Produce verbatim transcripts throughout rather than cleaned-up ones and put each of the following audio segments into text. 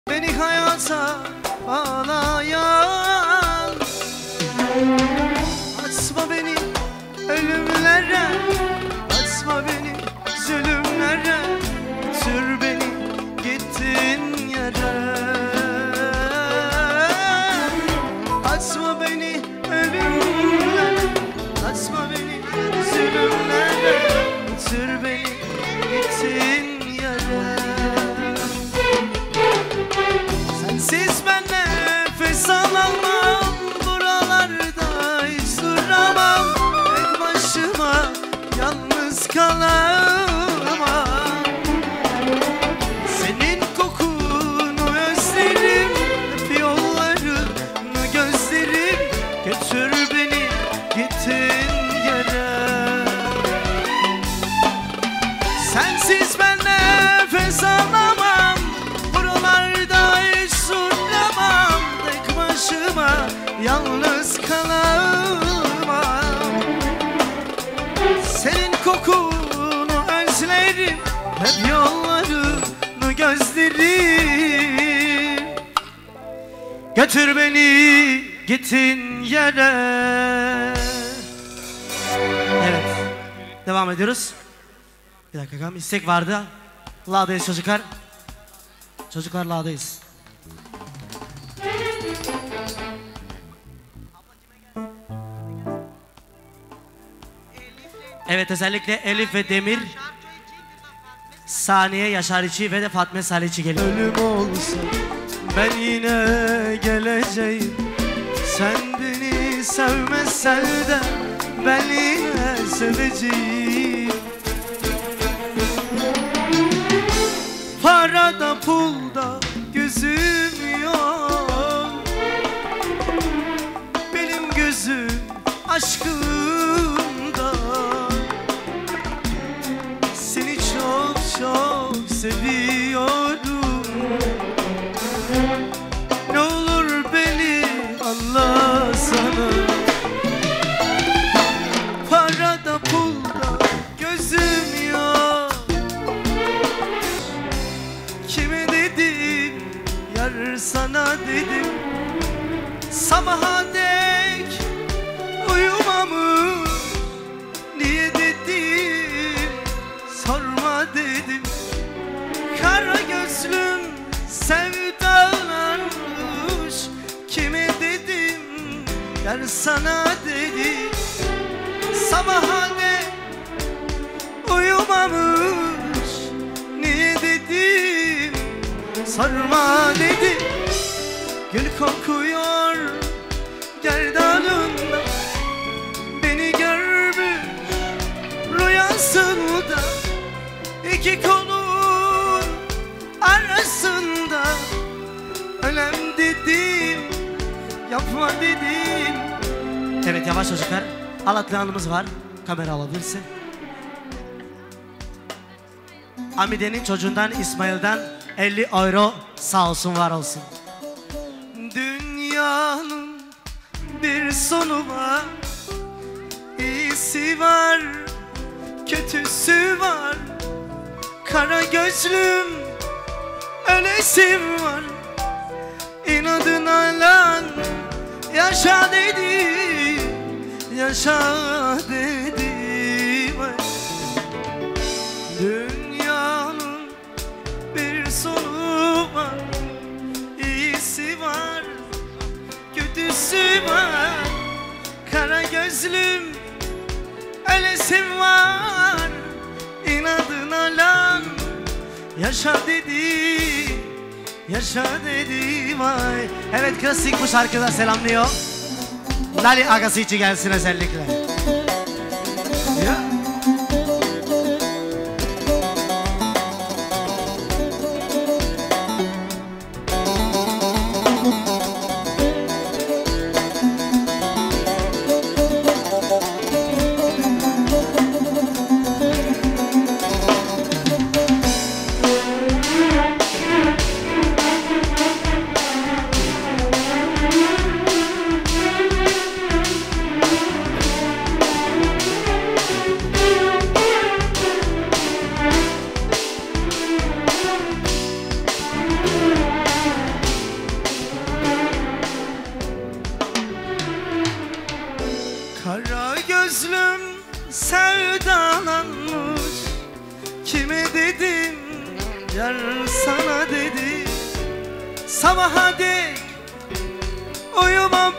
Beni hayata bağlayan, atma beni ölümlere, atma beni zulümlere, götür beni gittin yere. Atma beni ölümlere, atma beni zulümlere, götür beni gittin yere. Sensiz ben nefes alamam, buralarda hiç duramam, tek başıma yalnız kalamam. Senin kokunu özlerim, hep yollarını gözlerim, götür beni gittin yere. Sensiz ben nefes alamam, buralarda hiç duramam, tek başıma yalnız kalamam. Senin kokunu özlerim, hep yollarını gözlerim, götür beni gittin yere. Evet, devam ediyoruz. Bir dakika bakalım, istek vardı. Lağdayız çocuklar. Çocuklar lağdayız. Evet, özellikle Elif ve Demir, Saniye Yaşariçi ve de Fatma Saliçi geliyor. Ölüm olsa ben yine geleceğim, sen beni sevmezsen de ben yine seveceğim. Parada pulda gözüm yok, benim gözüm aşkında. Seni çok çok seviyorum, ne olur beni anlasana. Parada pulda gözüm yok, kime dedim yar sana dedim, sabaha dek uyumamış, niye dedim sorma dedim. Kara gözlüm sevdalanmış, kime dedim yar sana dedim, sabaha dek uyumamış, niye dedim sorma dedim. Gül kokuyor gerdanında, beni görmüş rüyasında, iki kolun arasında. Ölem dedim, yapma dedim. Evet, yavaş çocuklar. Alatlanımız var, kamera alabilirsin. Amide'nin çocuğundan İsmail'den elli euro, sağ olsun var olsun. Dünyanın bir sonu var, iyisi var, kötüsü var. Kara gözlüm ölesim var, inadına lan yaşa dedim, yaşa dedim. Dünyanın bir sonu var, iyisi var, kötüsü var. Kara gözlüm ölesim var, inadına lan yaşa dedi, yaşa dedi vay. Evet, klasik bu şarkıda selamlıyor. Lali agası için gelsin özellikle. Ya. Yar sana dedi sabaha dek uyumamış.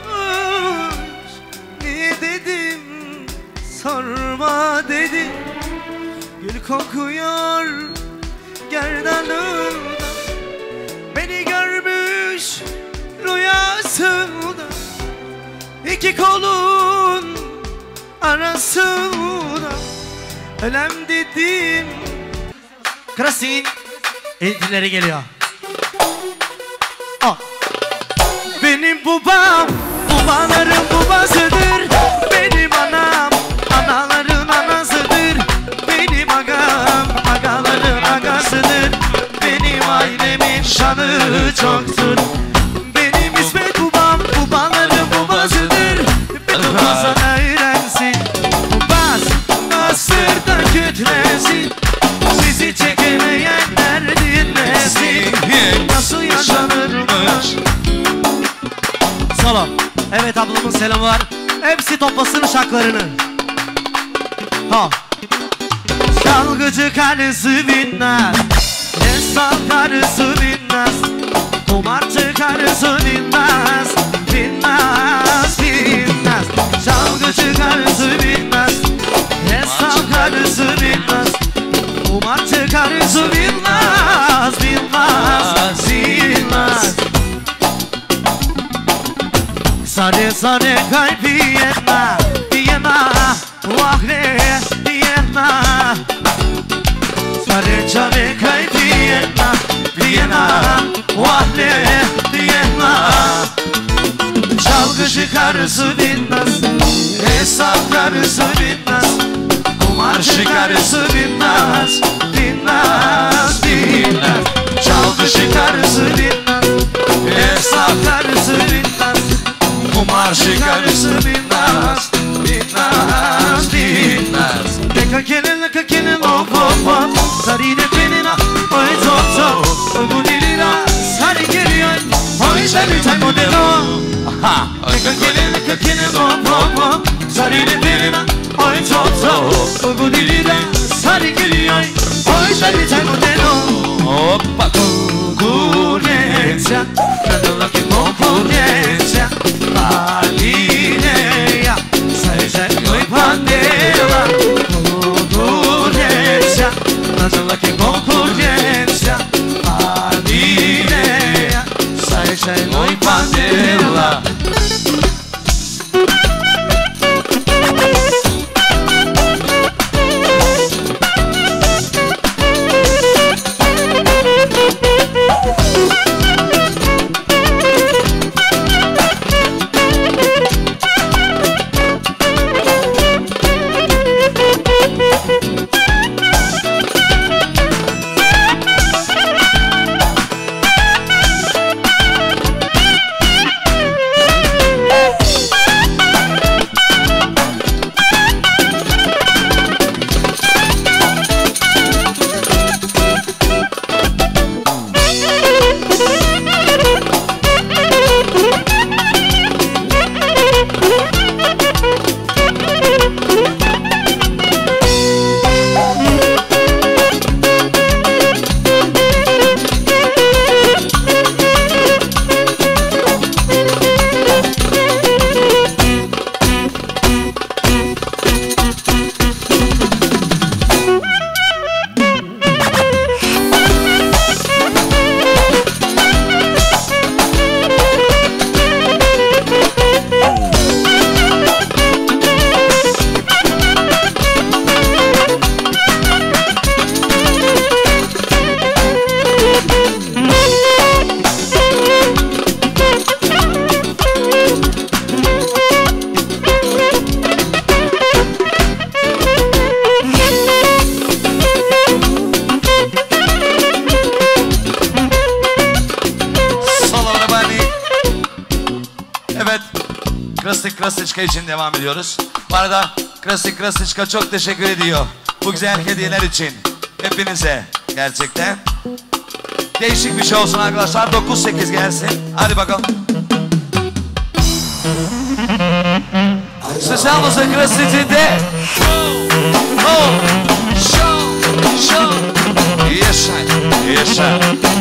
Niye dedim sorma dedi. Gül kokuyor gerdanında, beni görmüş rüyasında, iki kolun arasında ölem dedim. Krasin eltileri geliyor. Oh. Benim babam babaların babasıdır. Benim anam anaların anasıdır. Benim agam agaların agasıdır. Benim ailemin şanı çoktur. Benim İsmet babam babaların babasıdır. Benim bazen öğrensin, bas asırda kütlesin. Sizi çekemeyenler dinlesin, nasıl yaşanırmış. Solo. Evet, ablamın selamı var. Hepsi toplasın şaklarını. Ha. Çalgıcı karısı binmez, esnaf karısı binmez, kumarcı karısı binmez, binmez, binmez. Çalgıcı karısı binmez, esnaf karısı binmez, kumarcı karısı bilmez, bilmez, bilmez. Sare sare kalbi yetme, yetme, vahre yetme. Sare sare kalbi yetme, yetme, vahre yetme. Çalgıcı karısı binmez, hesap karısı binmez, kumarcı karısı binmez, binmez, binmez. Çalgıcı karısı binmez, hesap karısı binmez, kumarcı karısı binmez, binmez, binmez. Deka kelin, deka kelin, hop hop hop. Sarine penina, oy top top. Ogu dilina, sari geliyor. Oy şerri tay modelo. Deka kelin, deka kelin, hop hop hop. Sarine penina, oy top top. Ogu dilina, sari geliyor. Oy şerri tay modelo. Hoppa. Konkurrenza, cantala che concorrenza. Alineia, sai sei noi pandela. Concorrenza, cantala che concorrenza. Alineia, sai sei noi pandela. Krasiçka için devam ediyoruz. Bu arada Krasik Krasiçka çok teşekkür ediyor bu güzel hediyeler için. Hepinize gerçekten. Değişik bir şey olsun arkadaşlar. dokuz sekiz gelsin. Hadi bakalım. Sıçan mısın Krasiç'inde? Oh, show, show. Yaşa, yaşa.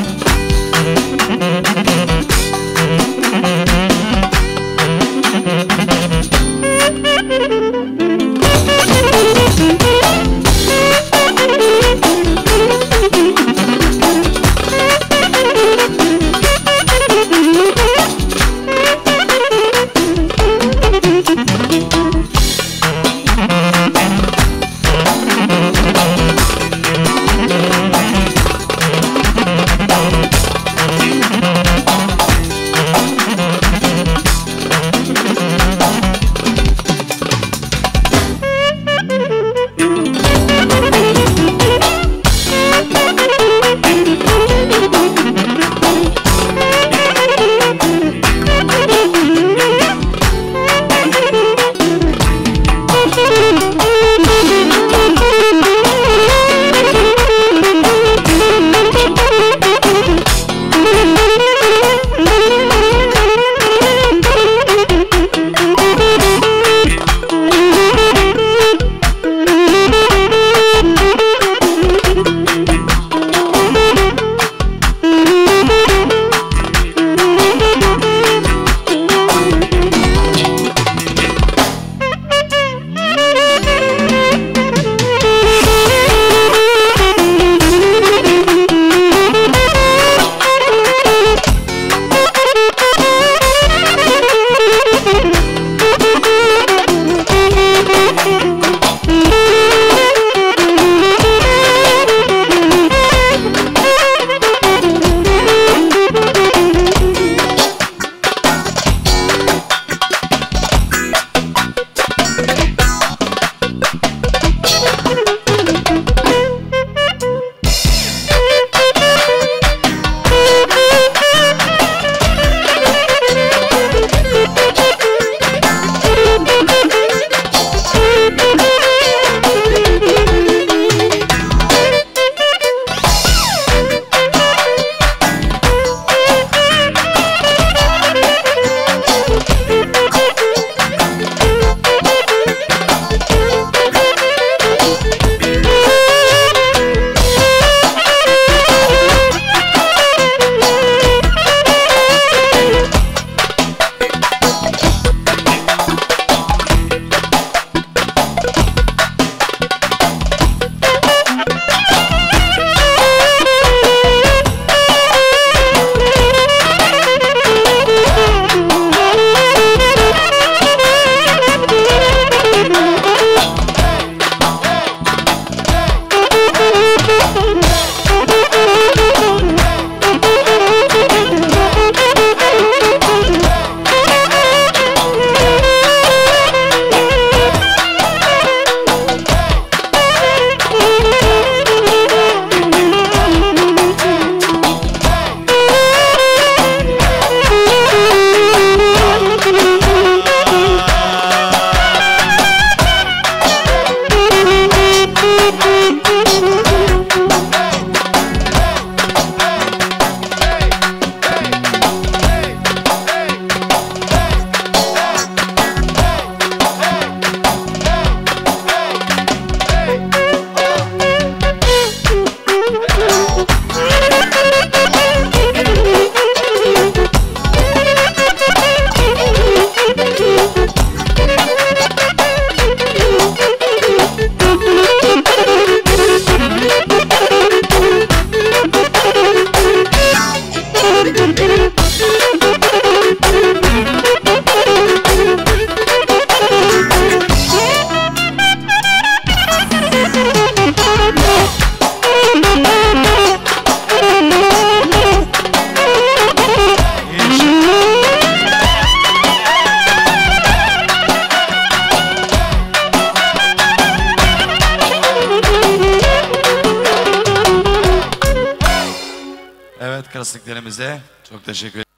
Klasiklerimize çok teşekkür ederim.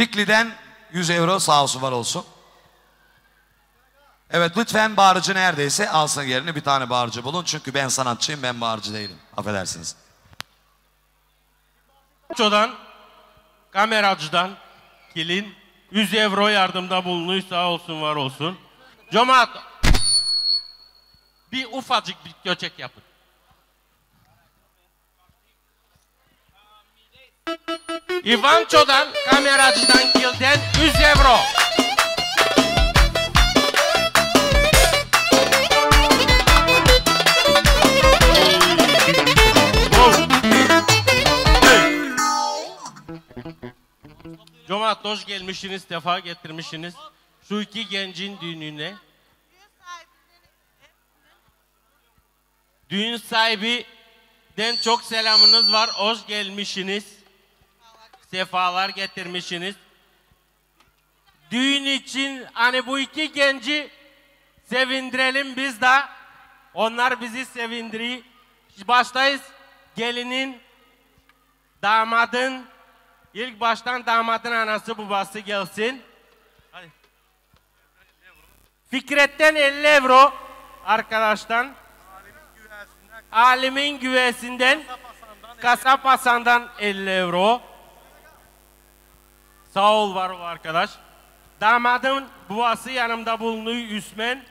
Fikli'den yüz euro sağ olsun var olsun. Evet lütfen bağırıcı neredeyse alsın yerini, bir tane bağırıcı bulun. Çünkü ben sanatçıyım, ben bağırıcı değilim. Affedersiniz. Çodan, kameracıdan gelin yüz euro yardımda bulunuyor, sağ olsun var olsun. Cemaat bir ufacık bir göçek yapın. Ivanço'dan, kameracıdan kilden yüz euro. Cemaat hoş gelmişsiniz, defa getirmişsiniz. Şu iki gencin düğününe. Düğün sahibinden çok selamınız var, hoş gelmişsiniz. Sefalar getirmişsiniz. Düğün için hani bu iki genci sevindirelim biz de. Onlar bizi sevindiriyor. Baştayız gelinin, damadın, ilk baştan damadın anası babası gelsin. Hadi. Fikret'ten elli euro arkadaştan. Alimin güvesinden, Kasap Hasan'dan elli euro. Sağ ol var ol arkadaş. Damadın babası yanımda bulunuyor Üsmen.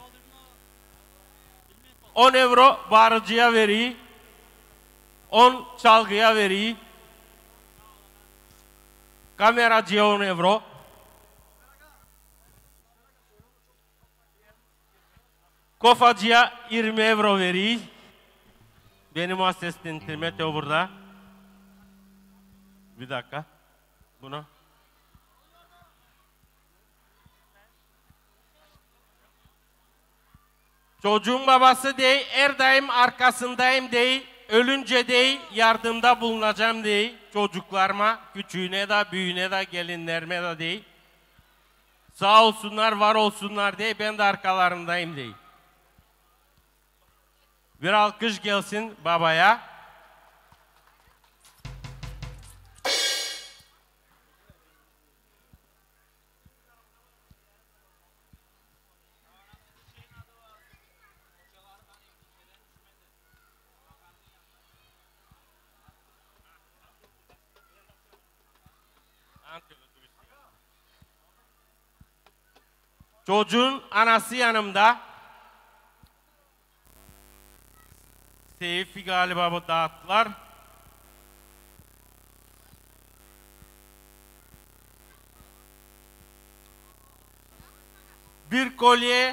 on euro bağırıcıya veriyor. on çalgıya veriyor. Kameracıya on euro. Kofacıya yirmi euro veriyor. Benim asistentim Meteo burada. Bir dakika. Bunu. Çocuğun babası değil, her daim arkasındayım değil, ölünce değil, yardımda bulunacağım değil. Çocuklarıma, küçüğüne de, büyüğüne de, gelinlerime de değil. Sağ olsunlar, var olsunlar değil, ben de arkalarındayım değil. Bir alkış gelsin babaya. Çocuğun anası yanımda. Seyfi galiba bu dağıttılar. Bir kolye,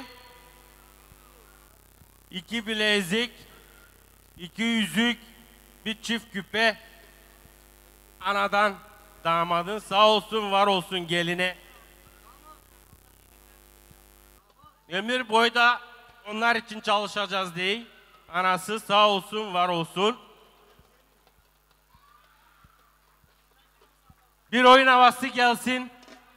iki bilezik, iki yüzük, bir çift küpe. Anadan damadın sağ olsun var olsun geline. Ömür boyu da onlar için çalışacağız değil. Anası sağ olsun var olsun. Bir oyun havası gelsin.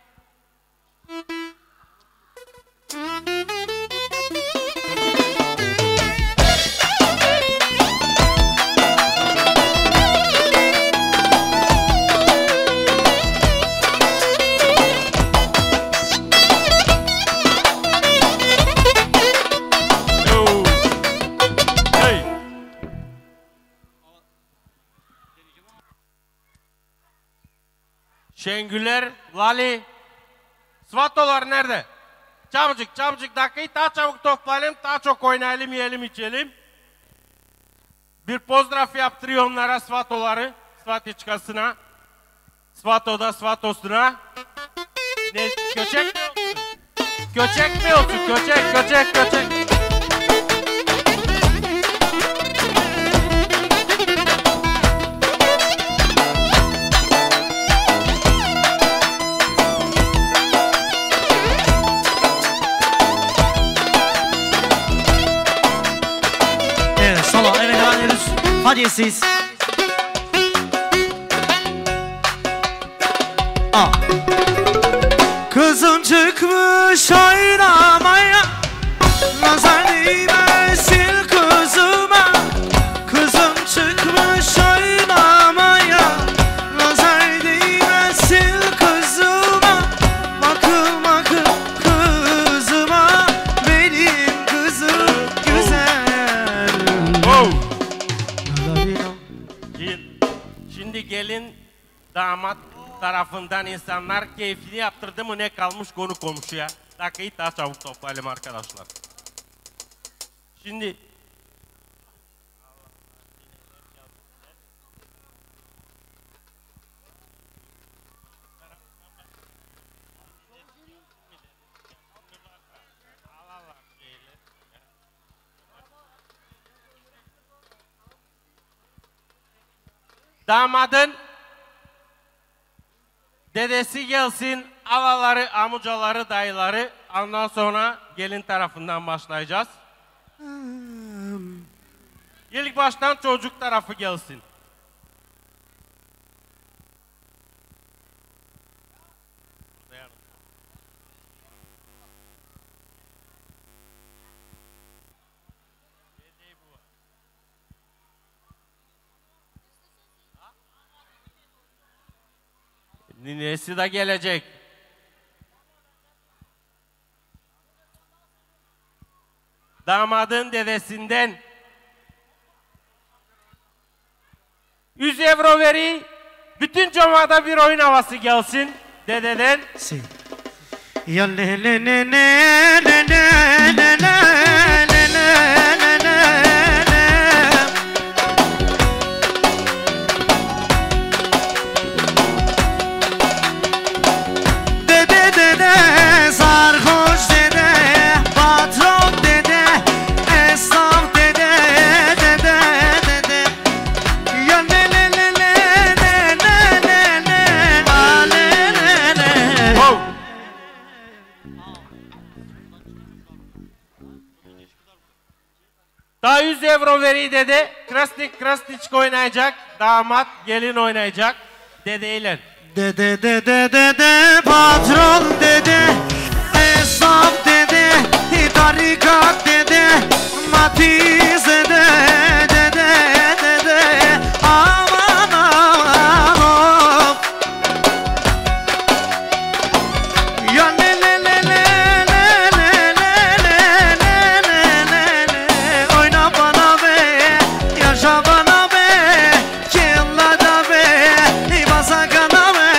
Şengüler, Lali, Svatolar nerede? Çabucuk, çabucuk dakikayı daha çabuk toplayalım, daha çok oynayalım, yiyelim, içelim. Bir pozdraf yaptırıyor onlara Svatoları, Svatiçkasına, Svato'da Svatosuna. Ne, köçek mi olsun? Köçek mi olsun? Köçek, köçek, köçek. Hadi siz. Ah. Kızım çıkmış oynamaya, nazar değmesin kızıma. Kızım çıkmış oynamaya, nazar değmesin kızıma. damat tarafından insanlar keyfini yaptırdı mı ne kalmış konu komşuya. Dakikayı daha çabuk toplayalım arkadaşlar. Şimdi damadın dedesi gelsin, alaları, amucaları, dayıları. Ondan sonra gelin tarafından başlayacağız. İlk baştan çocuk tarafı gelsin. Ninesi de gelecek. Damadın dedesinden yüz euro veri, bütün cumada bir oyun havası gelsin dededen. Si. Ya le le le le le le le le le le le. Dede dede sarhoş dede, patron dede, esnaf dede dede dede. Ya le le le le le le le le a le le le. Oh. Daha yüz euro veri dede, Krasnik Krasniçk oynayacak, damat gelin oynayacak dedeyle. Dede dede dede patron dede, esnaf dede, tarikat dede, matiz dede dede dede, aman aman. Ya le le le le le le le le le le le, oyna bana be, yaşa bana be, killa be, basa kana be.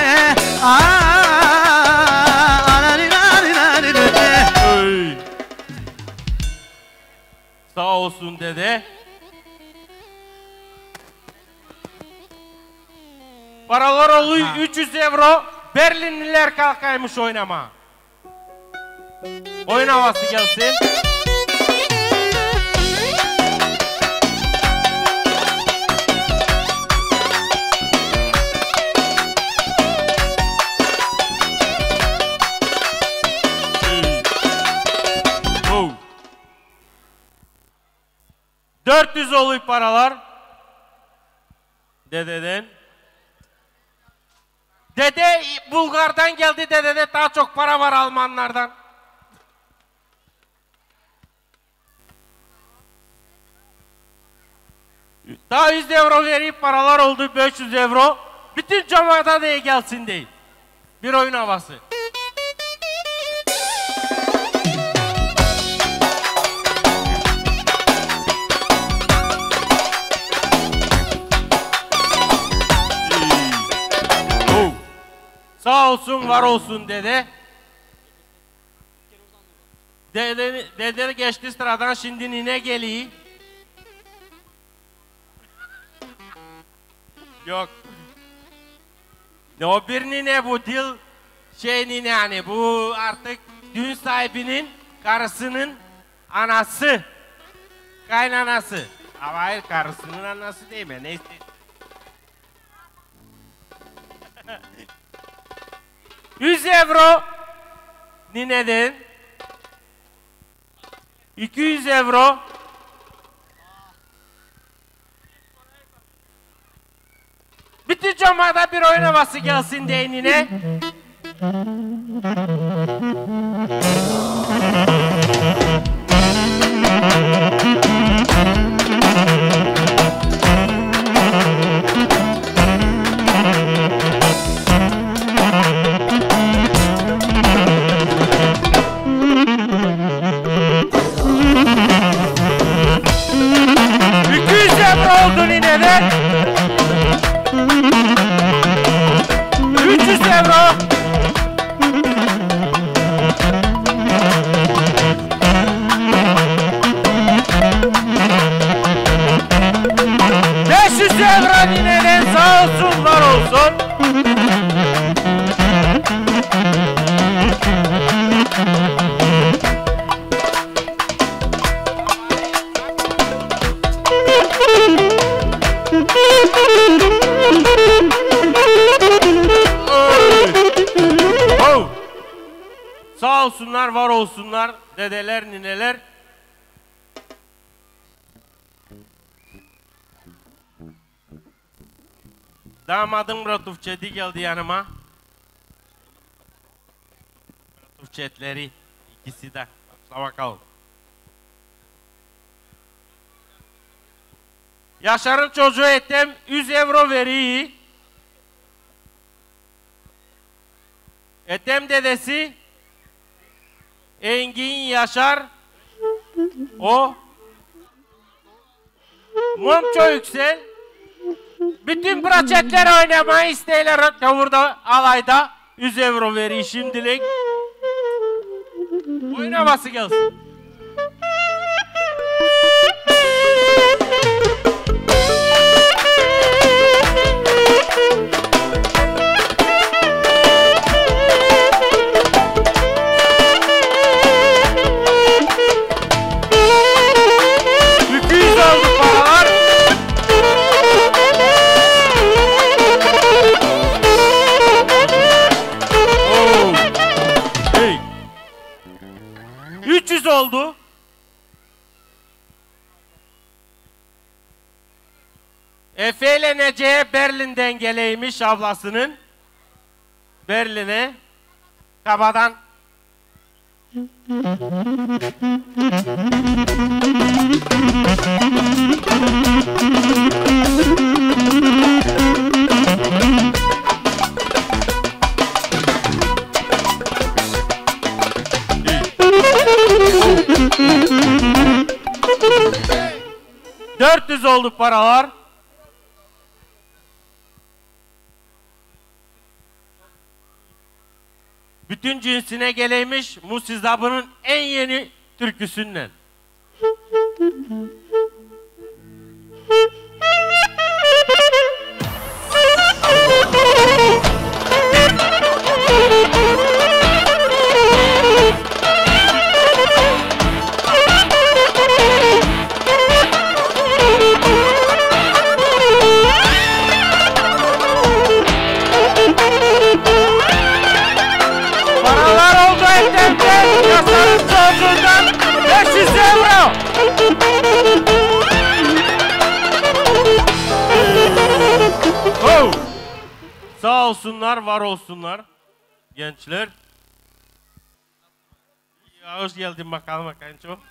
Hey. Sağ olsun dede. Paralar oluyor üç yüz euro. Berlinliler kalkaymış oynama. Oyun havası gelsin. Oh. dört yüz oluyor paralar. Dededen. Dede Bulgar'dan geldi, dedede daha çok para var Almanlardan. Daha yüz euro verip paralar oldu, beş yüz euro. Bütün cumada diye gelsin değil. Bir oyun havası. Sağ olsun, var olsun dede. Dede, dede geçti sıradan, şimdi nine geliyor. Yok. Ne o bir nine, bu dil şey nine, yani bu artık düğün sahibinin karısının anası. Kaynanası. Ama hayır, karısının anası değil mi? Neyse. yüz euro nineden, iki yüz euro bütün cumada bir oyun havası gelsin diye nine. iki yüz euro oldu nineden. olsunlar, var olsunlar dedeler, nineler. Damadım Murat Ufçedi geldi yanıma. Murat Ufçetleri ikisi de. Başla bakalım. Yaşar'ın çocuğu Ethem yüz euro veriyor. Ethem dedesi Engin Yaşar o Mumço Yüksel bütün projetler oynamayı isteyler burada alayda yüz euro veriyor şimdilik. Oynaması gelsin. üç yüz oldu. Efe ile Nece'ye Berlin'den geleymiş ablasının. Berlin'e. Kabadan. dört yüz oldu paralar. Bütün cinsine geleymiş Musizabı'nın en yeni türküsünden. Yaşar'ın çocuğundan beş yüz euro. Oh. Sağ olsunlar, var olsunlar gençler. Ya, hoş geldin bakalım bakayım çok.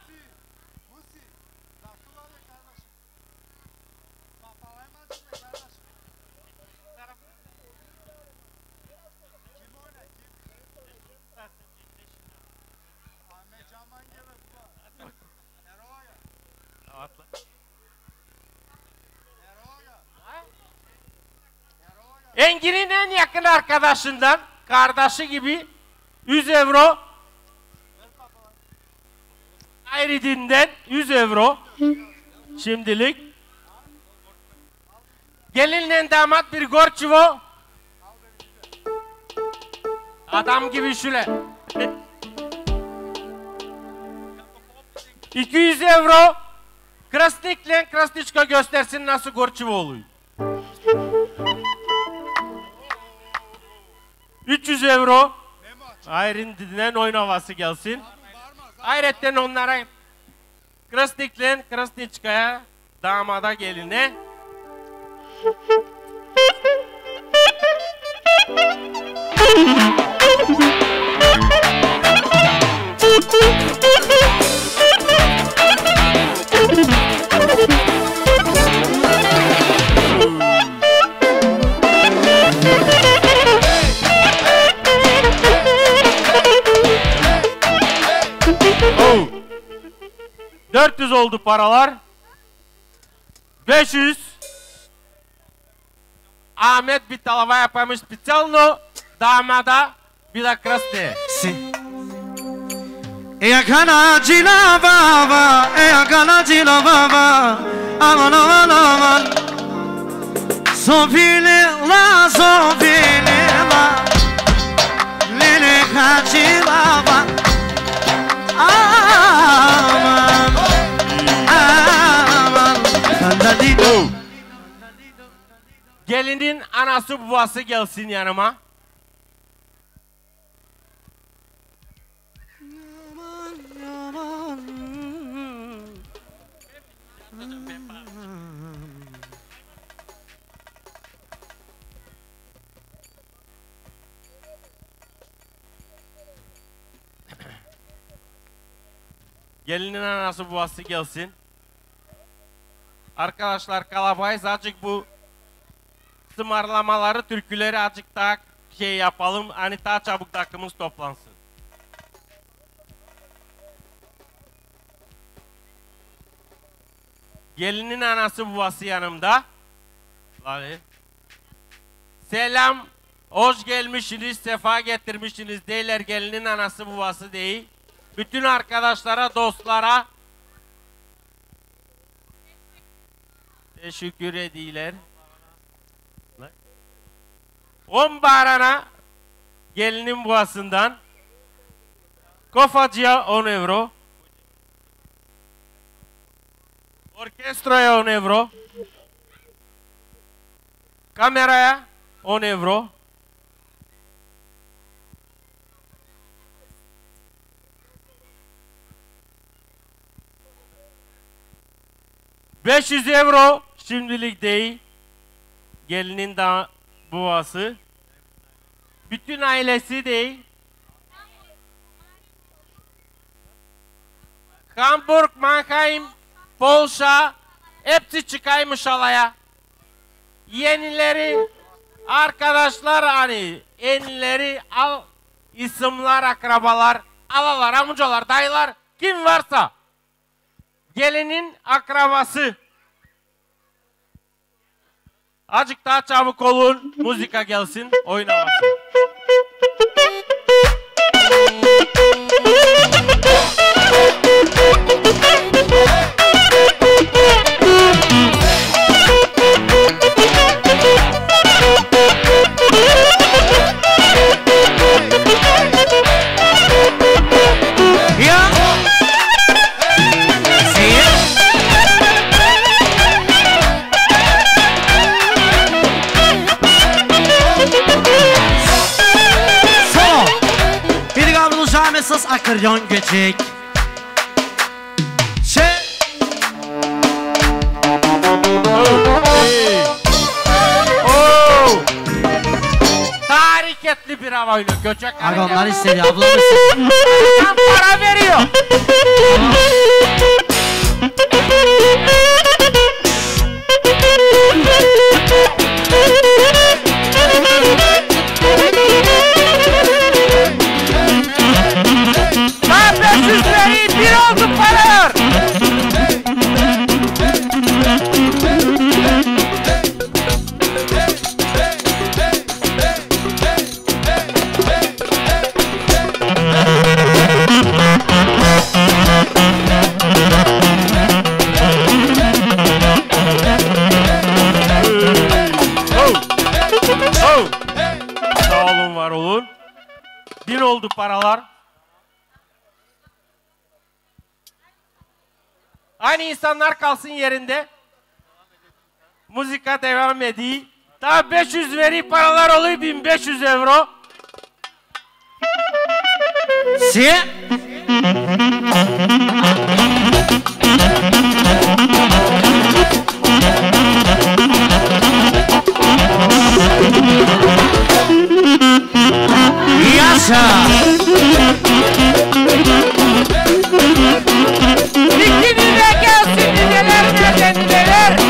Engin'in en yakın arkadaşından, kardeşi gibi yüz euro. Ayridinden yüz euro. Şimdilik. Gelinle damat bir gorçivo. Adam gibi şöyle. iki yüz euro. Krasnikle Krasniçka göstersin nasıl gorçivo oluyor. üç yüz euro. Ayrıca oyun havası gelsin. Ayrıca onlara Krasnik'le Krasniçka'ya damada geline. dört yüz oldu paralar. beş yüz. Ahmet bir talava yapamış spesialno damada bir de krasne. Si. Eya kana cila baba, eya kana cila baba, aman aman aman. Sofili la, sofili la, lele kacila baba. Aman, aman. Gelinin anası babası gelsin yanıma. Gelinin anası babası gelsin. Arkadaşlar kalabayız. Azıcık bu ısmarlamaları, türküleri azıcık daha şey yapalım. Hani daha çabuk takımımız toplansın. Gelinin anası babası yanımda. Hadi. Selam. Hoş gelmişsiniz, sefa getirmişsiniz deyler, gelinin anası babası değil. Bütün arkadaşlara, dostlara teşekkür ediler. On barana gelinin babasından, kofacıya on euro, orkestraya on euro, kameraya on euro, beş yüz euro şimdilik değil, gelinin da babası, bütün ailesi değil, Hamburg, Mannheim, Polşa, hepsi çıkaymış alaya. Yenileri, arkadaşlar hani, yenileri al, isimler, akrabalar, alalar, amcalar, dayılar, kim varsa. Gelinin akrabası. Azıcık daha çabuk olun, müzika gelsin, oynamasın. Mesas akordeon göçek. Şey. Oh. Hareketli bir hava oyunu, göçek hareket. Aga onlar istedi, ablamız. Sen para veriyor. Bir oldu paralar. Sağ olun, var olun. Bin oldu paralar. Aynı insanlar kalsın yerinde. Müzika devam ediyor. Daha beş yüz veri paralar oluyor, bin beş yüz euro. Si. Yaşa. Dikini gelsin, neler nereden neler.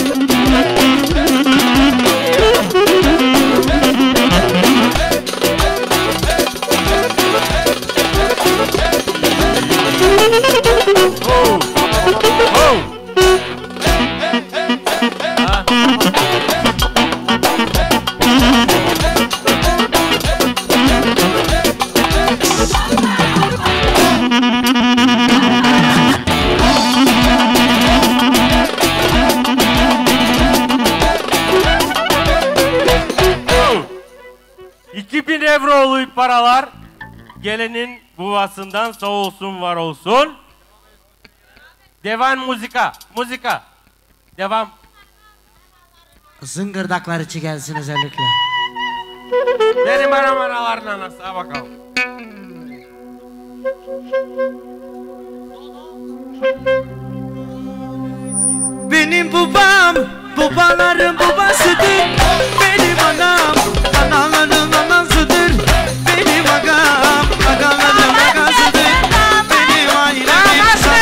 Oh. Oh. iki bin euro oluyor paralar. Gelenin babasından sağ olsun, var olsun. Devam müzika. Müzika. Devam. Zıngırdaklar içi gelsin özellikle. Benim anam anaların anası. Ha bakalım. Benim babam, babaların babasıdır. Benim anam, anaların anasıdır. Benim agam, agaların agasıdır. Benim ailemin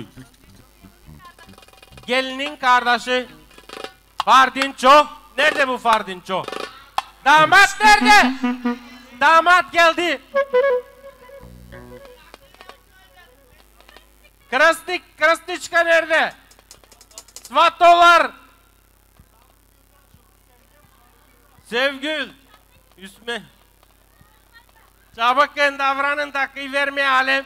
Gelinin kardeşi Fardinço. Nerede bu Fardinço? Damat nerede? Damat geldi. Krasnik, Krasniçka nerede? Svatolar. Sevgül. Üsme. Çabuk kendi davranın takıyı vermeye alem.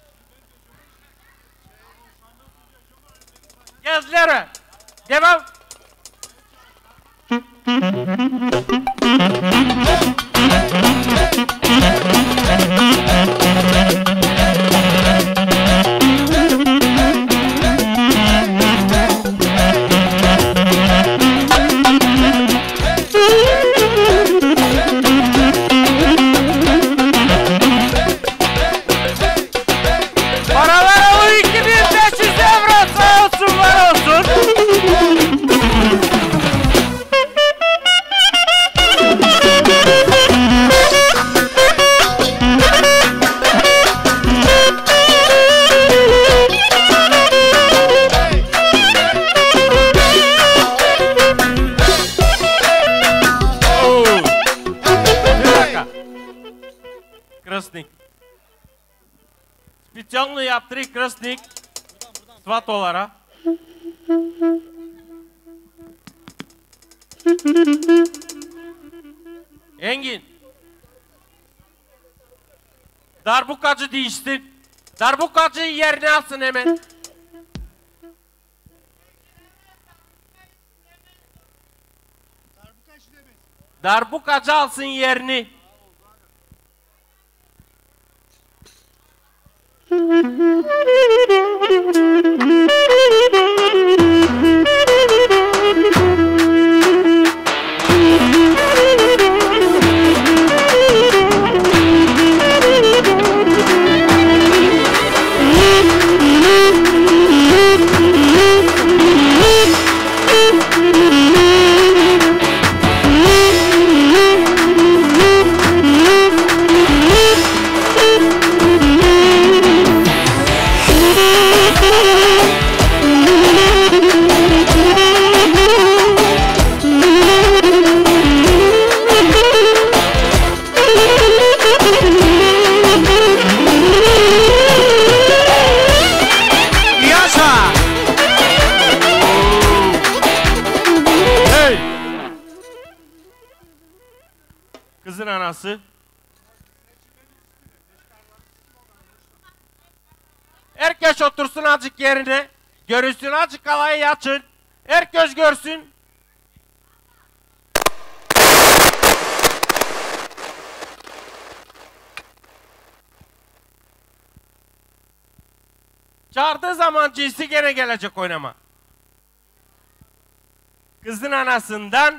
Geldiler. Devam. Paralar o iki bin beş yüz euro sağ olsun var olsun. Krasnik. Специально yaptırı Krasnik. Svatolara. Engin. Darbukacı değiştin. Darbukacıyı yerine alsın hemen. Darbukacı alsın yerini. Kızın anası. Herkes otursun azıcık yerine. Görürsün azıcık kalayı açın. Herkes görsün. Çağırdığı zaman cinsi gene gelecek oynama. Kızın anasından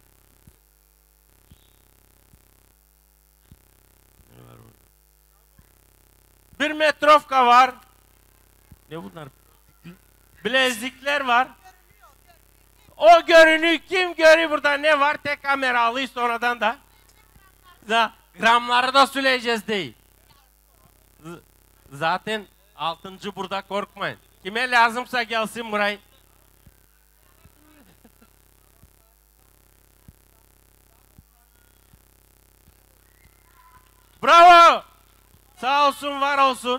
bir metrovka var. Ne bunlar? Bilezikler var. O görünüyor. Kim görüyor burada ne var? Tek kamera alıyor sonradan da. da gramları da söyleyeceğiz değil. Z zaten altıncı burada korkmayın. Kime lazımsa gelsin burayı. Bravo! Sağ olsun, var olsun.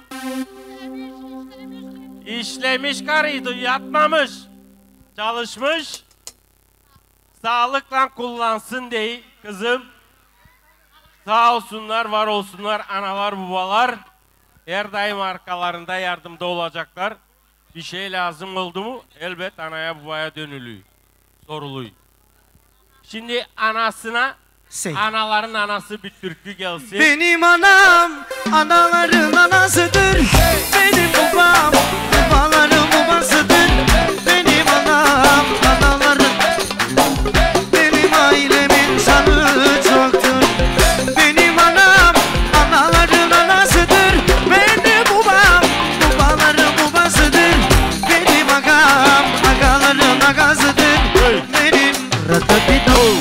İşlemiş karıydı, yatmamış. Çalışmış. Sağlıkla kullansın diye kızım. Sağ olsunlar, var olsunlar analar, babalar. Her daim arkalarında yardımda olacaklar. Bir şey lazım oldu mu elbet anaya babaya dönülüyor. Soruluyor. Şimdi anasına, Say. anaların anası bir türkü gelsin. Benim anam anaların anasıdır. Benim babam babaların babasıdır. Benim anam anaların, benim ailemin sanı çoktur. Benim anam anaların anasıdır. Benim babam babaların babasıdır. Benim agam agaların agasıdır. Benim ratatito.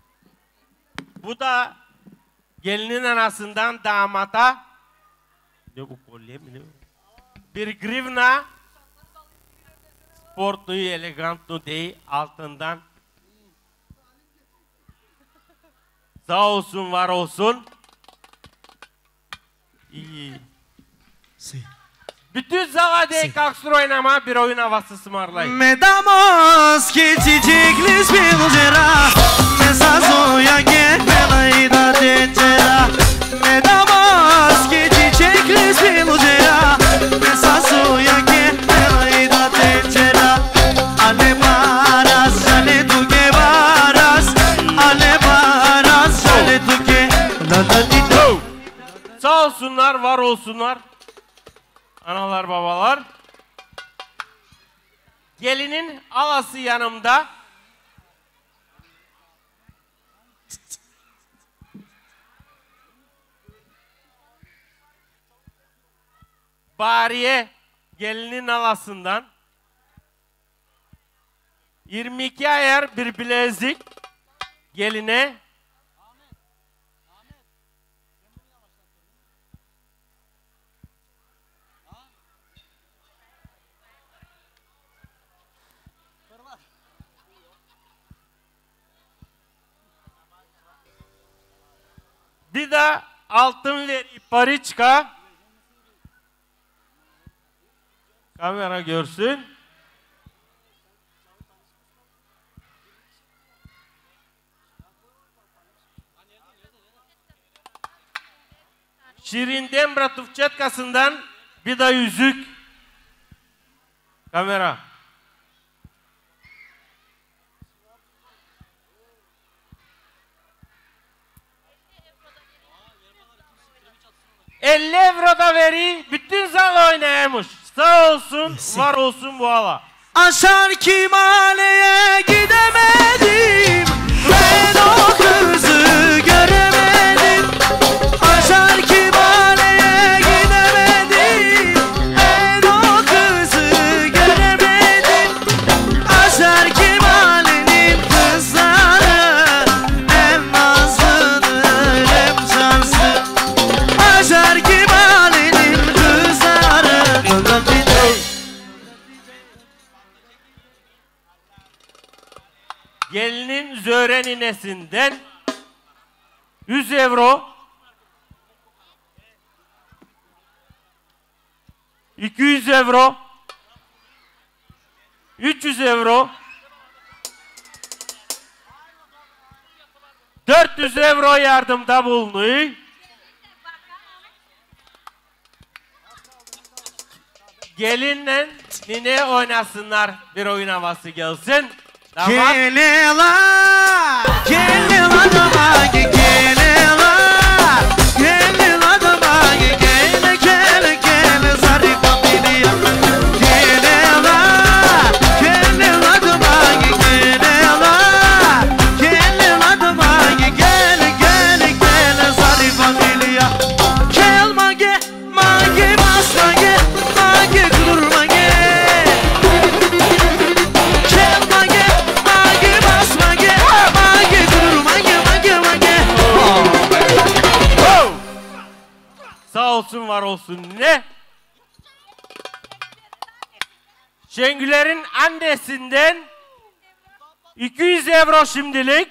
Bu da gelinin anasından damata Ne bu kolye mi ne? Bir grivna sportlu, elegantlı değil altından. Sağ olsun, var olsun. İyi. Si. Bütün zavade kalksın oynama, bir oyun havası ısmarlayın. Me damos que çiçekli spilcera Mesazoya gelmeyi da tencera Me damos que çiçekli spilcera Mesazoya gelmeyi da tencera Ale paras, ale tu que varas Ale paras, ale tu que la la di do. Sağ olsunlar, var olsunlar. Analar, babalar. Gelinin alası yanımda. Bariye gelinin alasından yirmi iki ayar bir bilezik geline bir de altın veri pariçka kamera görsün. Şirin Dembratov çetkasından bir de yüzük. Kamera. elli euro da veri, bütün zal oynayamış. Sağ olsun, var olsun bu hala. Aşar ki mahalleye gidemedim Ben o kızı göremedim Aşar ki mahalleye gidemedim Ben o kızı göremedim Aşar ki mahallenin kızları En nazlıdır hem şanslı Aşar ki mahallenin kızları Gelinin Zöhre ninesinden yüz euro, iki yüz euro, üç yüz euro, dört yüz euro yardımda bulunuyor. Gelinle nine oynasınlar, bir oyun havası gelsin. Tamam. Kelela, kelela damagi, kelela, kelela damagi, kele kele kele zarifa biliya. Kelela, kelela damagi, kelela, kelela damagi, kele kele kele zarifa biliya. Kel mage, mage bas mage, mage dur mage. Kel mage. Sağ olsun, var olsun. Ne? Şengüler'in annesinden iki yüz euro şimdilik.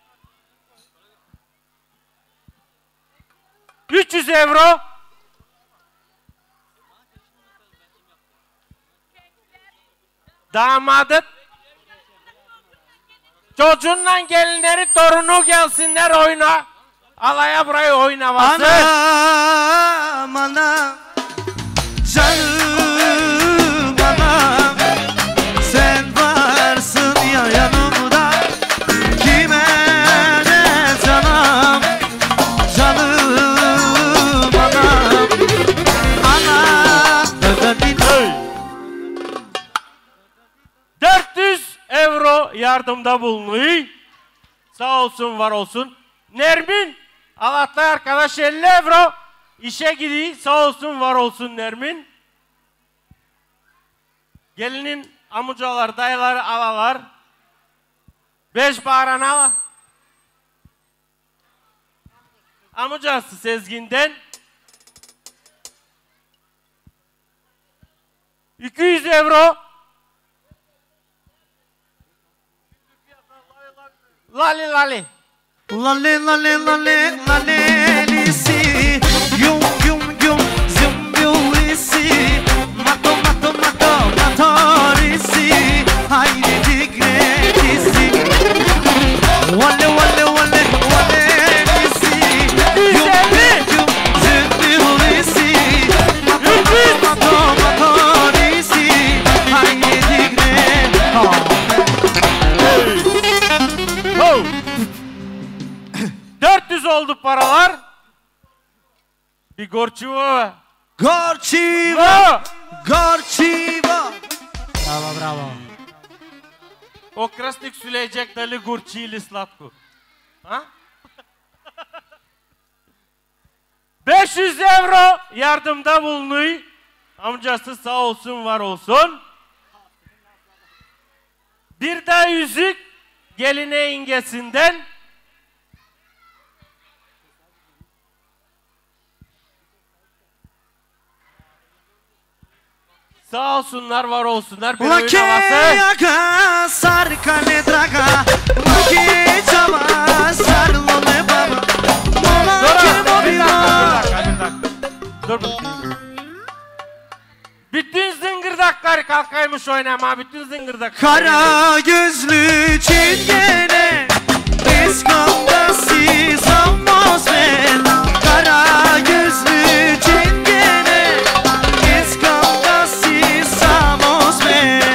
üç yüz euro. Damadı çocuğunla gelinleri torunu gelsinler oyna. Alaya burayı oynaması. Anam anam canım anam sen varsın ya yanımda kime ne canım canım anam anam dört yüz euro yardımda bulunuyor. Sağ olsun, var olsun. Nermin Alatay arkadaş elli euro işe gidiyor. Sağ olsun, var olsun Nermin. Gelinin amcalar, dayıları alalar. Beş bağıran al. Amcası Sezgin'den iki yüz euro. Lali lali. Lale lale lale lalelisi. Yum yum yum zümbülisi. Mato mato mato matorisi. Haydi digretisi. Vale vale vale valelisi. Yum yum zümbülisi. Mato mato matorisi. Haydi digretisi. Oh. dört yüz oldu paralar. Bir gorçivo. Gorçivo. Gorçivo. Bravo bravo. Okrasnik süleyecek dali gorçili slatku. Ha? beş yüz euro yardımda bulunuyor. Amcası sağ olsun var olsun. Bir daha yüzük geline ingesinden. Sağ olsunlar, var olsunlar. Bir oyun havası. Yaka sarkale draga. Laki çava sarlole baba. Dur, bir dakika, bir dakika, bir dakika. Dur, dur. Bütün zıngırdaklar kalkaymış oynama, bütün zıngırdaklar. Kara gözlü çingene. İskandası sanmaz ben. Kara gözlü çingene. İskandası sanmaz ben.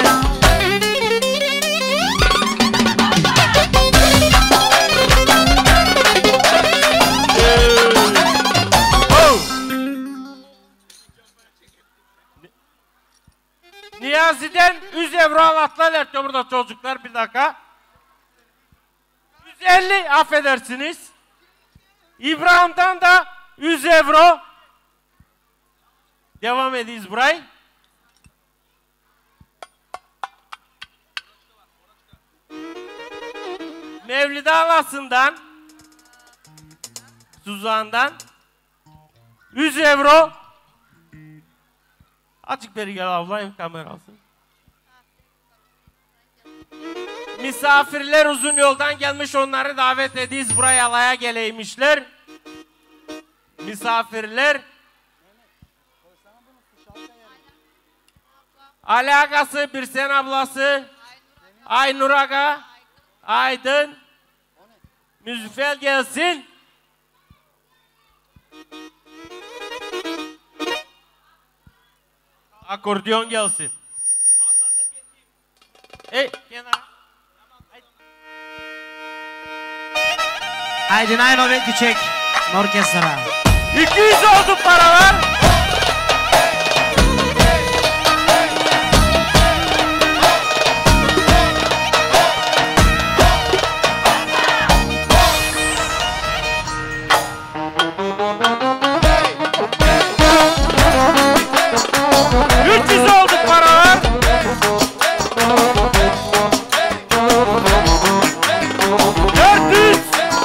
Niyazi'den yüz euro alatlar ertiyor burada çocuklar, bir dakika. yüz elli affedersiniz. İbrahim'den da yüz euro. Devam ediyiz burayı. Mevlid Ağlası'ndan, Suzan'dan yüz euro. Açık beri gel ablayım kamerası. Misafirler uzun yoldan gelmiş, onları davet ediyiz. Buraya alaya geleymişler. Misafirler. Alakası Birsen ablası. Aynur Aga. Aydın. Müzfel gelsin. Akordeon gelsin. Hey, kenara. Haydi Nayno ve Küçük orkestra. iki yüz oldu paralar. üç yüz oldu paralar. dört yüz.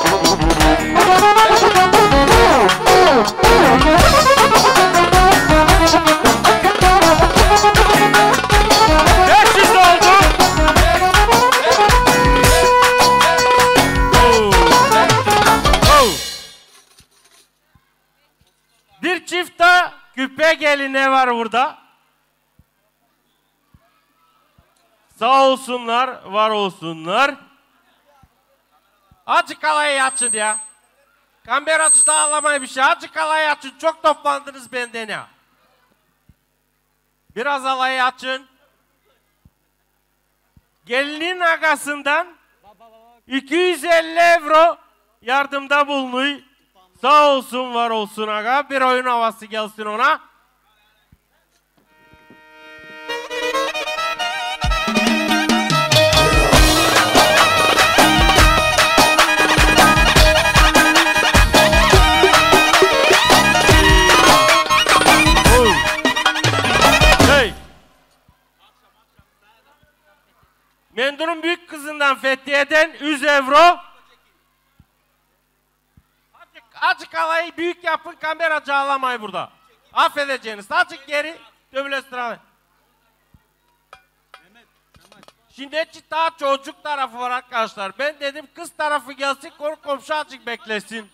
beş yüz oldu. Oh. Bir çift de küpe geline var burada. Sağ olsunlar, var olsunlar. Azıcık alayı açın ya. Kameracı da ağlamayın bir şey. Azıcık alayı açın. Çok toplandınız benden ya. Biraz alayı açın. Gelinin agasından iki yüz elli euro yardımda bulunuyor. Sağ olsun, var olsun aga. Bir oyun havası gelsin ona. Mendun'un büyük kızından Fethiye'den yüz euro. Azıcık, azıcık alayı büyük yapın, kameracı ağlamayı burada. Affedeceğiniz. Azıcık geri dövüle sıralayın. Şimdi daha çocuk tarafı var arkadaşlar. Ben dedim kız tarafı gelsin, konu komşu azıcık beklesin.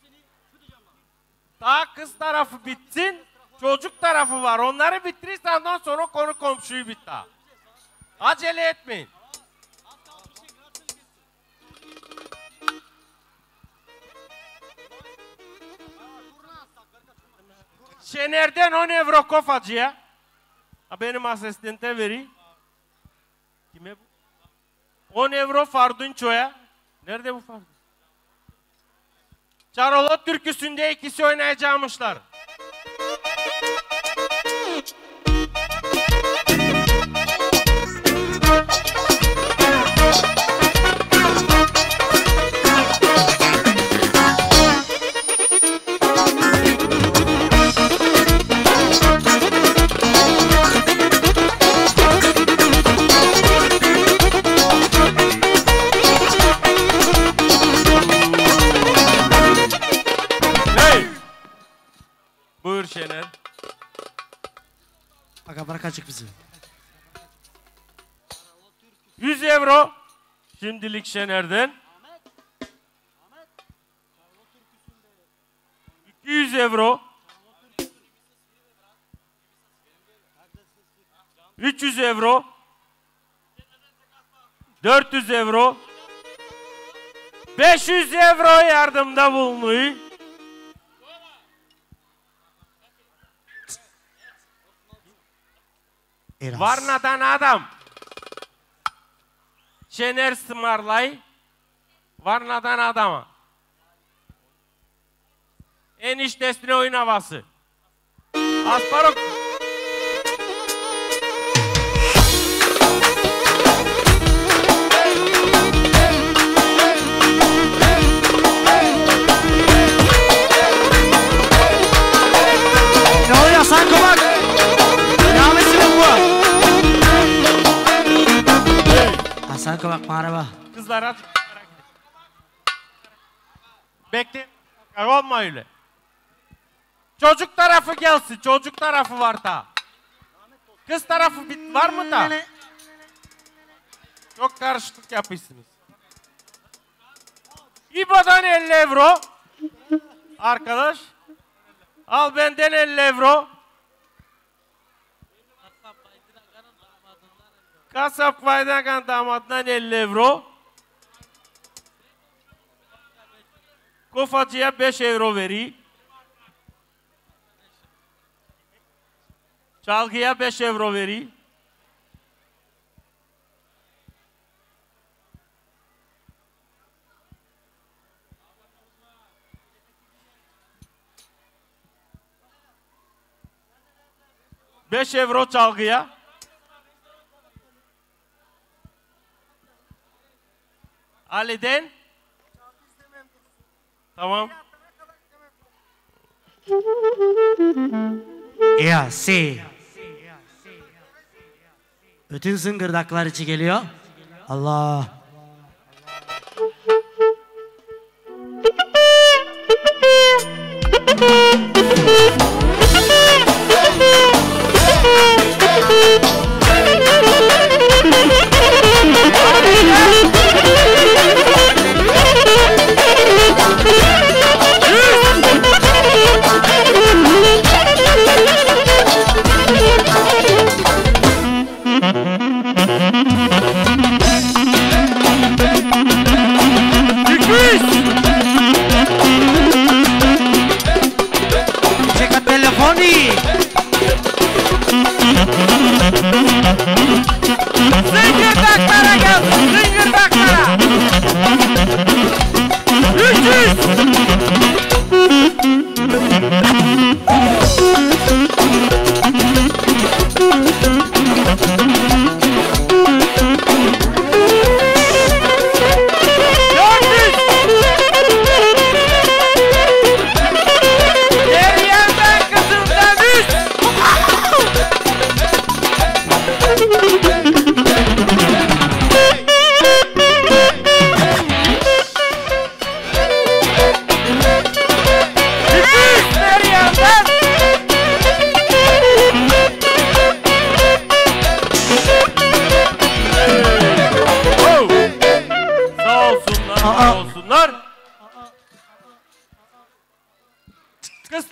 Daha kız tarafı bitsin, çocuk tarafı var. Onları bitirirsen ondan sonra konu komşuyu bitti. Acele etmeyin. Şener'den on euro kofacıya. Benim asistente vereyim. Kime bu? on euro Fardunço'ya. Nerede bu Fardun? Çarolot türküsünde ikisi oynayacakmışlar. Buyur Şener. Aga bırak açık bizi. yüz euro şimdilik Şener'den. iki yüz euro. üç yüz euro. dört yüz euro. beş yüz euro yardımda bulunuyor. Eras. Varna'dan adam. Şener Sımarlay. Varna'dan adama. Eniştesine oyun havası. Asparok. Ne oluyor Sanko bak? Hasan Kavak merhaba. Kızlar aç. Bekle. Olma öyle. Çocuk tarafı gelsin. Çocuk tarafı var da. Kız tarafı bit var mı da? Çok karışıklık yapıyorsunuz. İbo'dan elli euro. Arkadaş. Al benden elli euro. Kasap Vaydagan damadından elli euro. Kofacıya beş euro vereyim. Çalgıya beş euro vereyim. beş euro çalgıya. Ali'den. Tamam. Ya si. Bütün zıngırdaklar içi geliyor. Allah.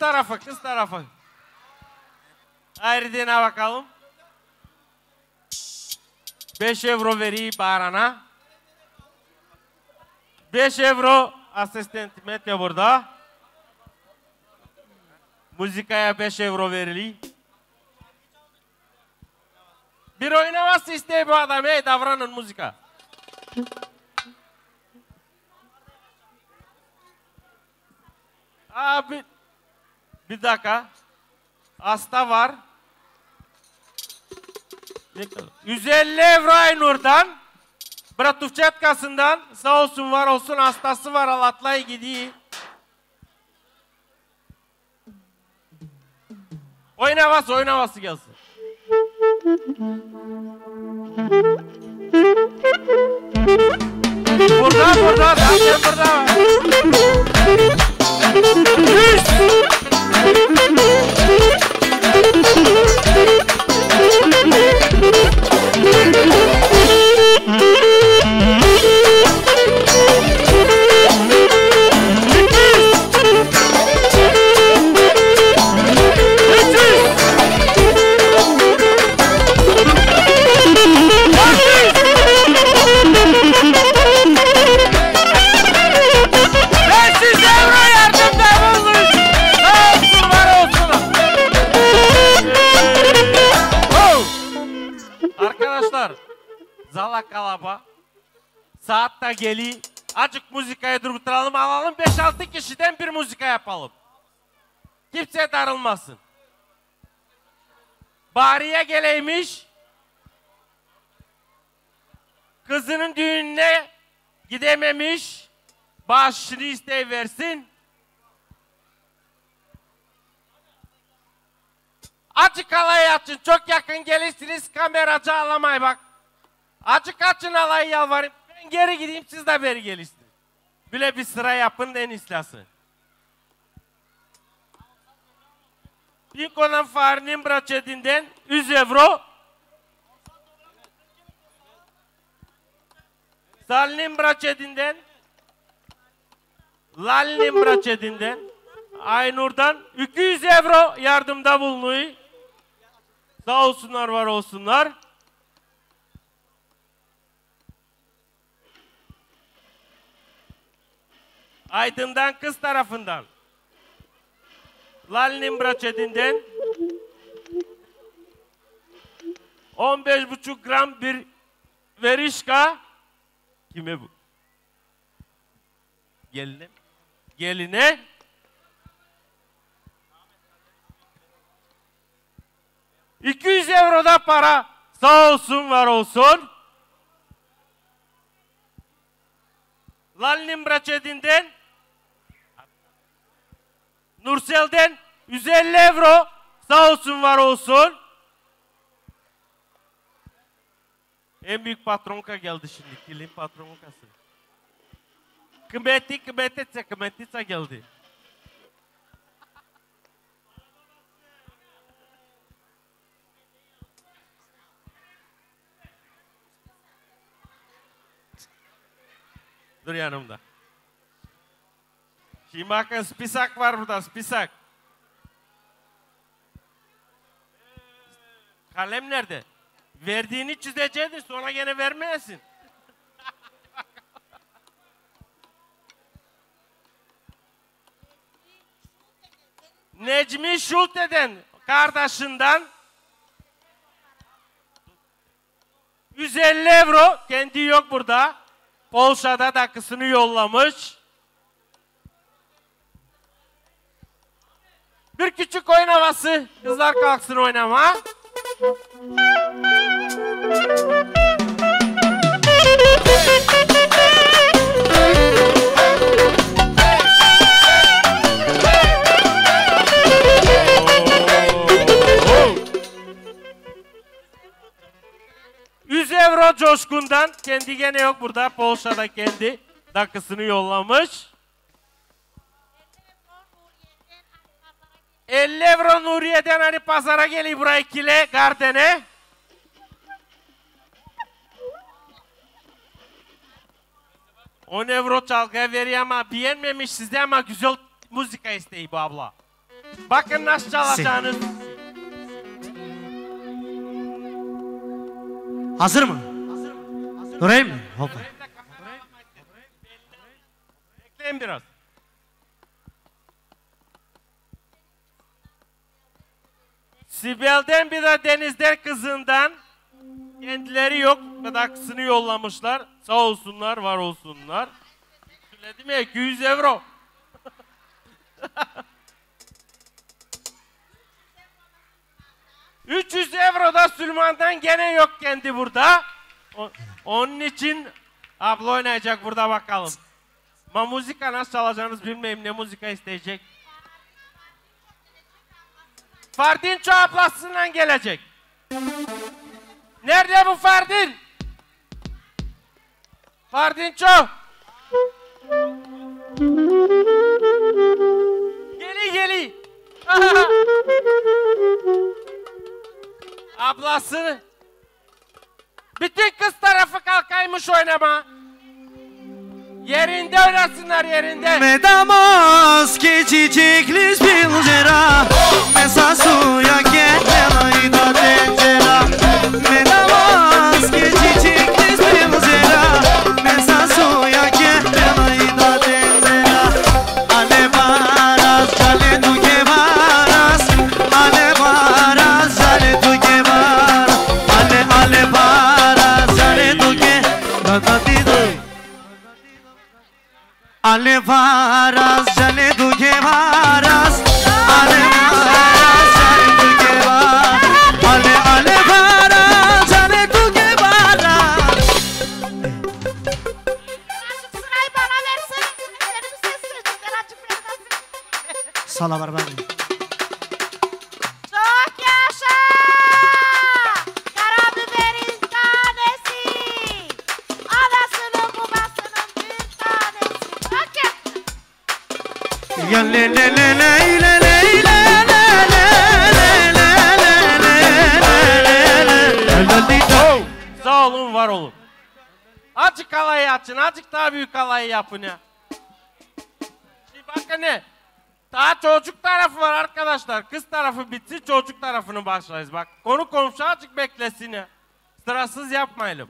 tarafı, kız tarafı. Ayrıdığına bakalım. beş euro vereyim Baran'a. beş euro asistent Mete burada. Müzikaya beş euro verili. Bir oynaması isteği bu adam. Hey davranın müzika. Abi bir dakika. Hasta var. yüz elli euro Aynur'dan. Bratuvçetkasından sağ olsun var olsun hastası var Alatlay gidiyor. Oynavası oynavası gelsin. Burada burada zaten burada. Zala kalaba. Saat da geli. Acık müzikaya durduralım alalım. beş altı kişiden bir müzika yapalım. Kimse darılmasın. Bariye geleymiş. Kızının düğününe gidememiş. Bağışını isteyiversin. Acık alayı açın. Çok yakın gelirsiniz. Kameracı alamayın bak. Acık açın alayı yalvarayım. Ben geri gideyim siz de beri gelirsiniz. Böyle bir sıra yapın en islası. Pinko'nun farinin braçedinden yüz euro. Salinin braçedinden Lalinin braçedinden Aynur'dan iki yüz euro yardımda bulunuyor. Sağ olsunlar var olsunlar. Aydın'dan kız tarafından Lalinin braçedinden on beş buçuk gram bir verişka. Kime bu? Geline. Geline. iki yüz euro da para. Sağ olsun var olsun. Lalinin braçedinden Nursel'den yüz elli euro. Sağ olsun var olsun. En büyük patronka geldi şimdi. Kilin patronkası. Kıymeti kıymetetse kıymetitse geldi. Dur yanımda. Şimdi bakın spisak var burada spisak. Kalem nerede? Verdiğini çizeceksin sonra gene vermeyesin. Necmi Şulte'den kardeşinden yüz elli euro kendi yok burada. Polşa'da dakısını yollamış. Bir küçük oyun havası. Kızlar kalksın oynama. yüz euro Coşkun'dan. Kendi gene yok burada. Polşa'da kendi dakısını yollamış. elli euro Nuriye'den hani pazara geliyor buraya kile Garden'e. on euro çalgıya veriyor ama beğenmemiş sizde ama güzel müzika isteği bu abla. Bakın nasıl çalacağınız. Hazır mı? Durayım mı? Hoppa. Bekleyin biraz. Sibel'den bir de Denizler kızından kendileri yok. Gıdaksını yollamışlar. Sağ olsunlar, var olsunlar. Söyledim ya iki yüz euro. üç yüz euro da Süleyman'dan gene yok kendi burada. O, onun için abla oynayacak burada bakalım. Ma müzika nasıl çalacağınız bilmeyeyim, ne müzika isteyecek. Fardinço ablasından gelecek. Nerede bu Fardin? Fardinço. Geli geli. Ablası. Bütün kız tarafı kalkaymış oynama. Yerinde oynasınlar, yerinde. Me damos que çiçeklis bilcera Mesa suya getmelayı da tencera Me damos que çiçeklis bilcera Mesa suya getmelayı da tencera Ale varas, jale tu que varas Ale varas, jale tu que varas Ale ale varas, jale tu que varas Ale varas, jale tu que varas Ale varas, jale tu que varas Ale ale varas, jale tu que varas Sırayı bana versin. Benim sesimi çıkar açık bırakasın. Sala var ben. Çok yaşa! Karabiberin tanesi. Anasının babasının bir tanesi. Bakın. Ya le le le le le le le Sağ olun, var olun. Azıcık alayı açın, azıcık daha büyük alayı yapın ya. Şimdi bakın ne? Daha çocuk tarafı var arkadaşlar. Kız tarafı bitsin, çocuk tarafını başlayız. Bak, konu komşu azıcık beklesin ya. Sırasız yapmayalım.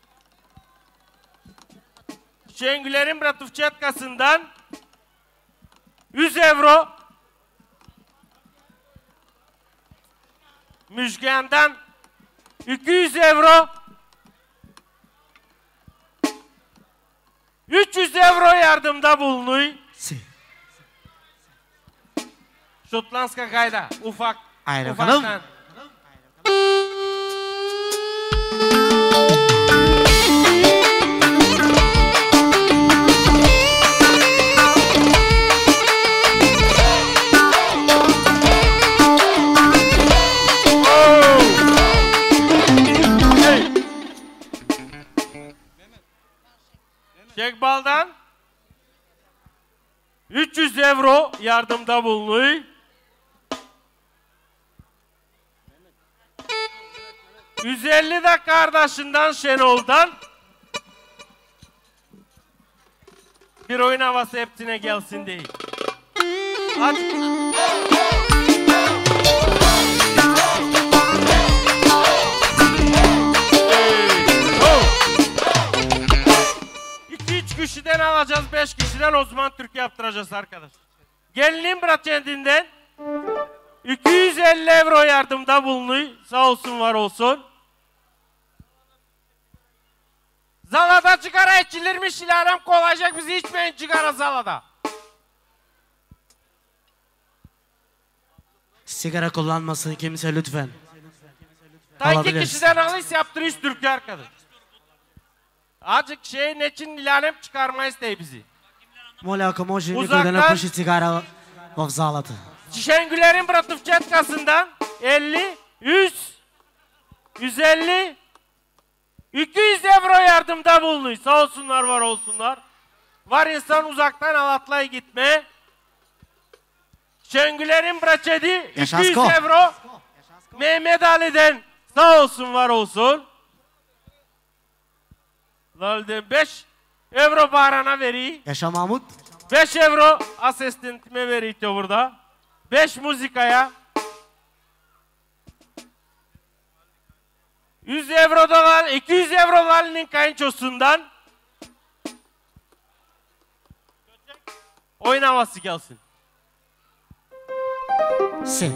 Şengüler'in Bratuvçetkası'ndan yüz euro. Müjgan'dan iki yüz euro. üç yüz euro yardımda bulunuyor. Si. Şotlandska kayda. Ufak. Haydi bakalım. Ufaktan. Şekbal'dan üç yüz euro yardımda bulunuyor. yüz elli de kardeşinden Şenol'dan. Bir oyun havası hepsine gelsin değil. Hadi. iki üç kişiden alacağız, beş kişiden Osman Türk yaptıracağız arkadaş. Gelinin Bratendinden iki yüz elli euro yardımda bulunuyor. Sağ olsun, var olsun. Zalada sigara içilirmiş, ilarem kolayacak, bizi içmeyin sigara Zalada. Sigara kullanmasın kimse lütfen. Ta iki Alabiliriz. kişiden alıysa yaptırış Türkiye arkadaş. Azıcık şeyin için ilarem çıkarma isteği bizi. Moля, ако може никой Uzaktan- да не пуши цигара в залата. Şengüler'in Bratuvçetkası'ndan elli, yüz, yüz elli, iki yüz euro yardımda bulunuyor. Sağ olsunlar, var olsunlar. Var insan uzaktan Alatla'ya gitme. Şengüler'in Braçedi iki yüz Yaşasko. euro. Mehmet Ali'den sağ olsun, var olsun. Lalde beş euro Baran'a veriyor. Yaşa Mahmut. beş euro asistentime veriyor burada. Beş muzikaya yüz euro dolar, iki yüz euro dolarının kayınçosundan oyun havası gelsin. Se.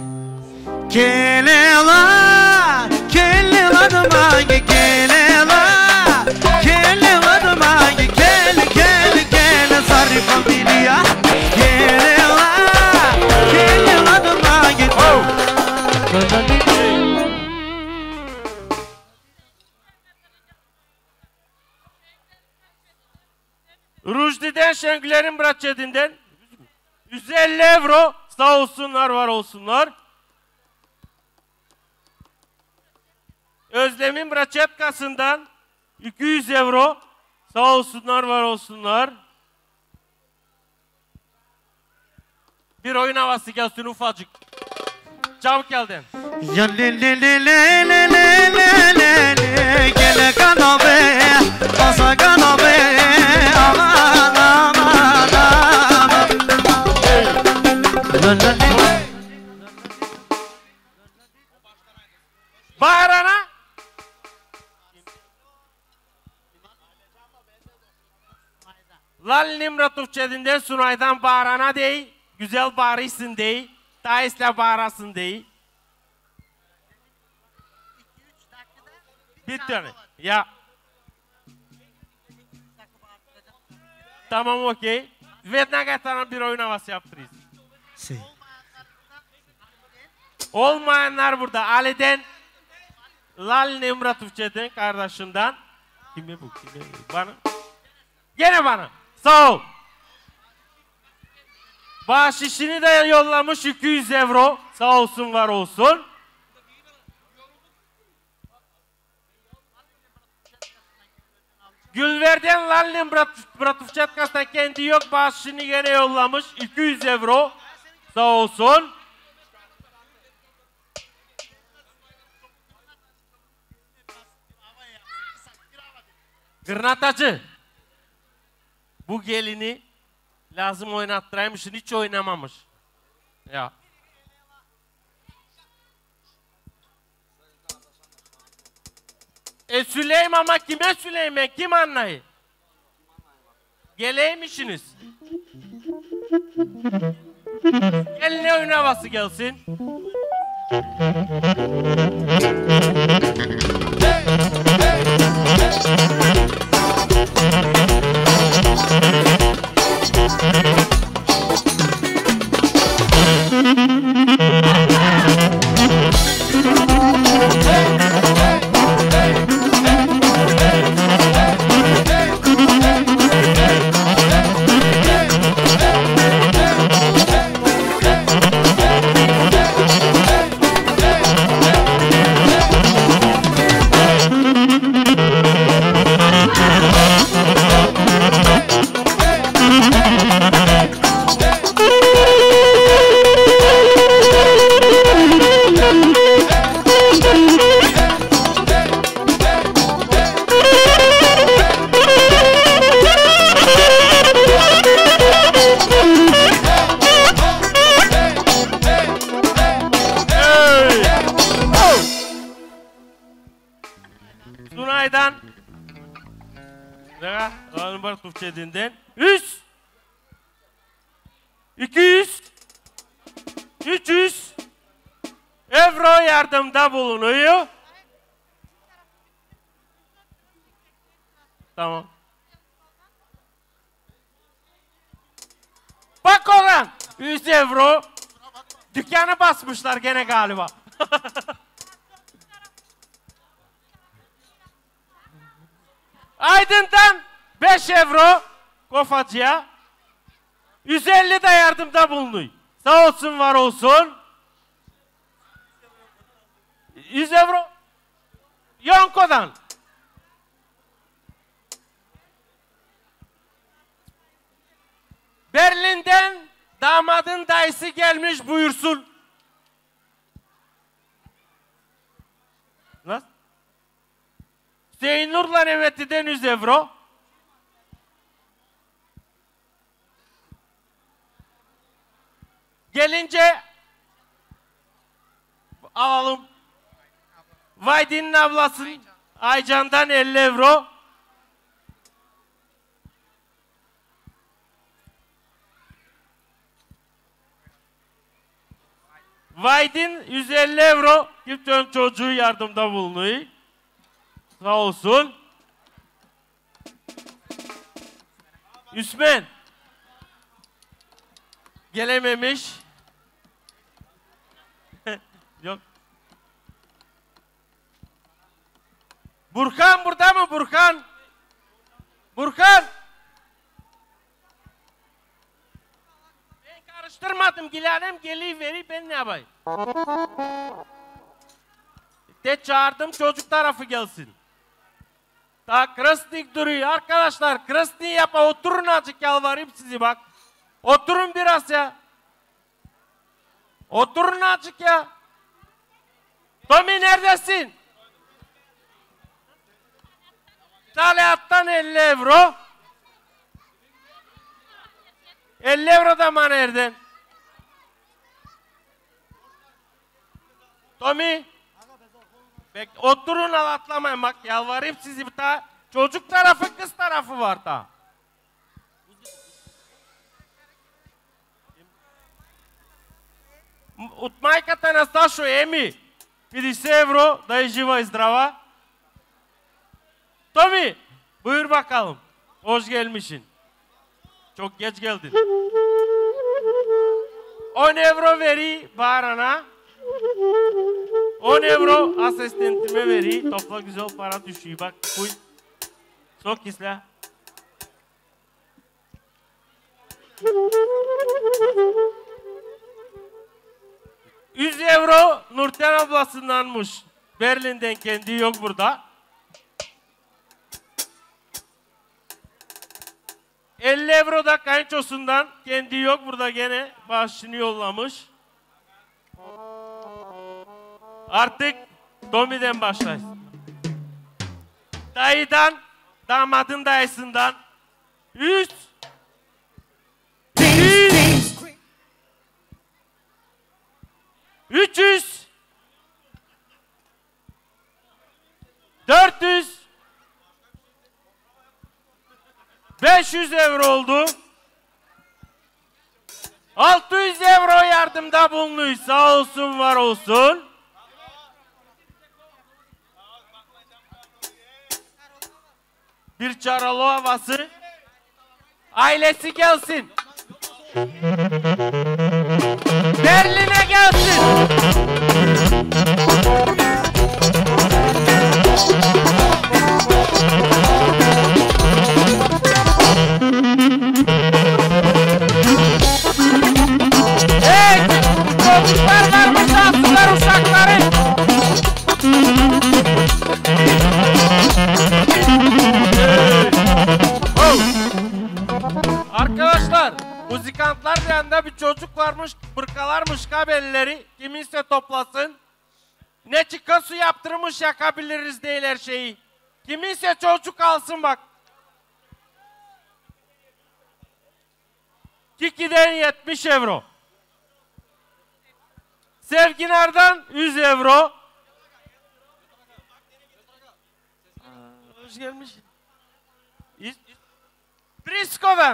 Kelela, kelela damangi, kelela, kelela damangi, kele, kele, kele, sarı familia. Kelela, kelela damangi. Oh. Rujdi'den Şengüler'in Bratçedi'nden yüz elli euro sağ olsunlar var olsunlar. Özlem'in Bratçetkası'ndan iki yüz euro sağ olsunlar var olsunlar. Bir oyun havası gelsin ufacık. Çabuk geldin. Ya le le le le le le le le le gele kanabe basa kanabe aman aman aman la la la. Bağırana Lal Nimratov Çedin'den Sunay'dan bağırana dey, güzel bağırıysın dey, Tais'le bağırasın dey. Bir tane. Ya. Tamam okey. Vednagata'nın bir oyun havası yaptırıyız. Si. Olmayanlar burada. Ali'den Lal Nimratov Çedin kardeşinden. Kime bu? Kime bu? Bana. Gene bana. Sağ ol. Bahşişini de yollamış iki yüz euro. Sağ olsun var olsun. Gülver'den Lalin Bratovçatkas'tan kendi yok bahşişini gene yollamış iki yüz euro. Sağ olsun. Gırnatacı. Bu gelini lazım oynattıraymışsın, hiç oynamamış. Ya. E Süleyman ama kime Süleyman? Kim anlayı? Geleymişsiniz. Geline oyun havası gelsin. Sunay'dan Lalin Bratovçedi'nden yüz iki yüz üç yüz euro yardımda bulunuyor. Tamam. Bak olan yüz euro dükkanı basmışlar gene galiba. Aydın'dan beş euro kofacıya yüz elli de yardımda bulunuyor. Sağ olsun var olsun. yüz euro Yonko'dan. Berlin'den damadın dayısı gelmiş buyursun. Nasıl? Hüseyin Nur'la Nemetli'den yüz euro. Gelince alalım. Vaydin'in ablası Aycan'dan elli euro. Vaydin yüz elli euro. Kimsenin çocuğu yardımda bulunuyor. Sağ olsun. Üsmen. Gelememiş. Yok. Burkan burada mı Burkan? Burkan. Ben karıştırmadım. Gilanem geliveri ben ne yapayım? De çağırdım çocuk tarafı gelsin. Daha krasnik duruyor. Arkadaşlar krasnik yapa oturun azıcık yalvarayım sizi bak. Oturun biraz ya. Oturun azıcık ya. Tommy neredesin? Talihattan elli euro. elli euro da Maner'den. Tommy. Bek oturun al atlamayın bak yalvarayım sizi bir daha. Çocuk tarafı kız tarafı var da. От майката на Сашо Еми. петдесет евро, да е жива и здрава. Tomi, buyur bakalım. Hoş gelmişsin. Çok geç geldin. on euro veri Baran'a. on euro asistentime veri. Topla güzel para düşüyor. Bak kuy. Sok isla. yüz euro Nurten ablasındanmış. Berlin'den kendi yok burada. elli euro da kayınçosundan kendi yok burada gene bağışını yollamış. Artık Tommy'den başlayız. Dayıdan, damadın dayısından yüz, yüz, üç yüz, dört yüz, beş yüz euro oldu. altı yüz euro yardımda bulunuyor. Sağ olsun, var olsun. Bir çaralı havası. Ailesi gelsin. Berlin'e gelsin. Hey! Çocuklar varmış, aslılar uşakları. Arkadaşlar, müzikantlar yanında bir çocuk varmış, bırkalarmış kabelleri, kiminse toplasın. Ne çıkası yaptırmış yakabiliriz değil her şeyi. Kiminse çocuk alsın bak. Kiki'den yetmiş euro. Sevginar'dan yüz euro. Aa, hoş gelmiş. Brisco'dan.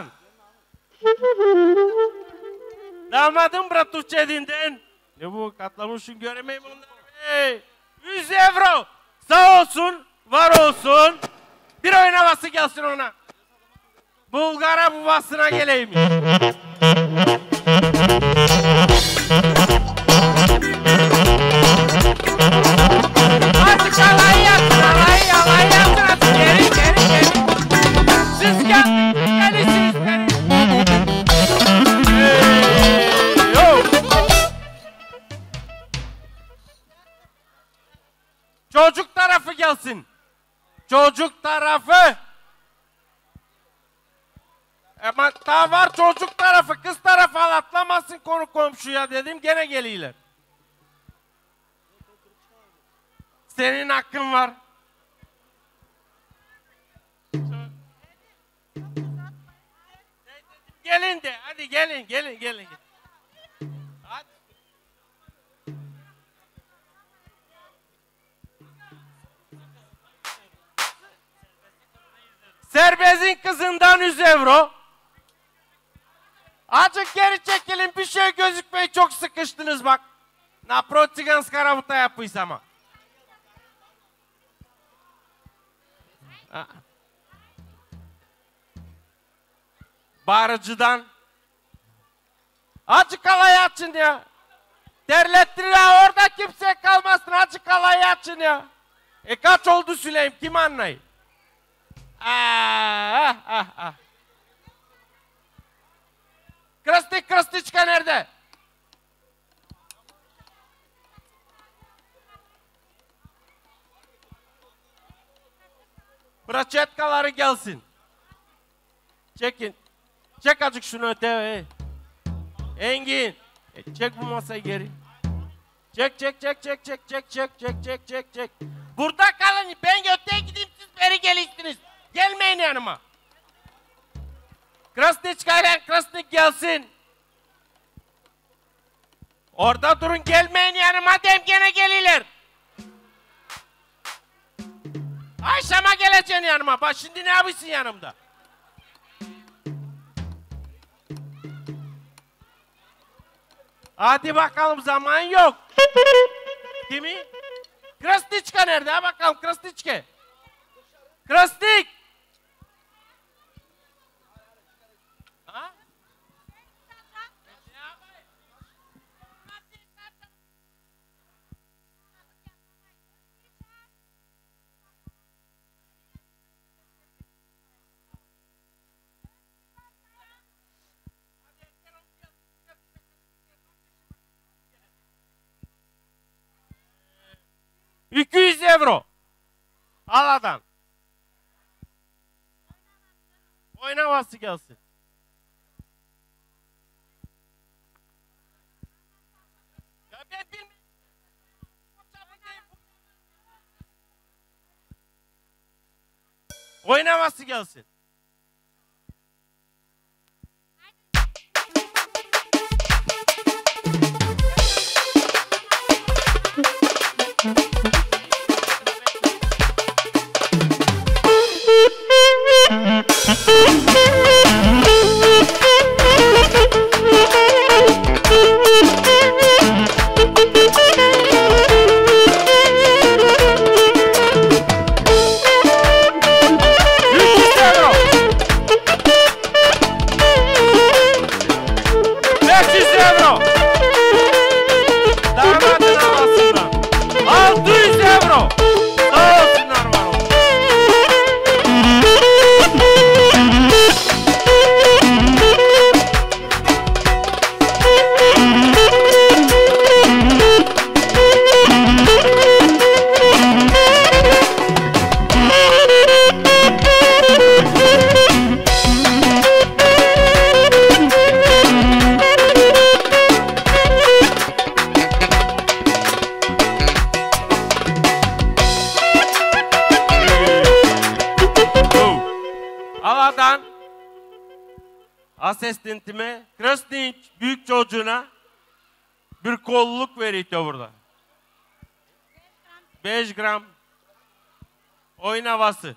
Damadım Bratuçedi'nden. Ne bu katlamışsın göremeyim onları. Hey, yüz euro. Sağ olsun, var olsun. Bir oyun havası gelsin ona. Bulgara babasına geleyim. Artık alayı yapsın, alayı, alayı yapsın. Artık geri, geri, geri. Siz gel, gelirsiniz beni. Hey, yo. Çocuk tarafı gelsin. Çocuk tarafı. Ama daha var çocuk tarafı, kız tarafı al atlamasın konu komşuya dedim gene geliyorlar. Senin hakkın var. Gelin de hadi gelin gelin gelin. Hadi. Derbez'in kızından yüz euro. Azıcık geri çekilin, bir şey gözükmeyi çok sıkıştınız bak. Napro Циганска работа yapıysa ama. Bağırıcıdan. Azıcık alayı açın ya. Terlettiler, orada kimse kalmasın, azıcık alayı açın ya. E kaç oldu Süleyim, kim anlayın? Ah ah ah. Krastik Krastiçka nerede? Braçetkaları gelsin. Çekin. Çek azıcık şunu öte. Engin. E, çek bu masayı geri. Çek çek çek çek çek çek çek çek çek çek çek. Burada kalın. Ben öteye gideyim, siz beri gelirsiniz. Gelmeyin yanıma. Krasniçka ile Krasnik gelsin. Orada durun, gelmeyin yanıma, dem gene geliler. Ayşem'e geleceksin yanıma. Bak şimdi ne yapıyorsun yanımda? Hadi bakalım, zaman yok. Kimi? Krasniçka nerede? Ha bakalım Krasniçka. Krasnik. Ha? iki yüz euro. Aladan. Oynaması gelsin. Ya ben bilmiyorum. Oynaması gelsin. Asistentime, Krasniç büyük çocuğuna bir kolluk veriyor burada. beş gram oyun havası.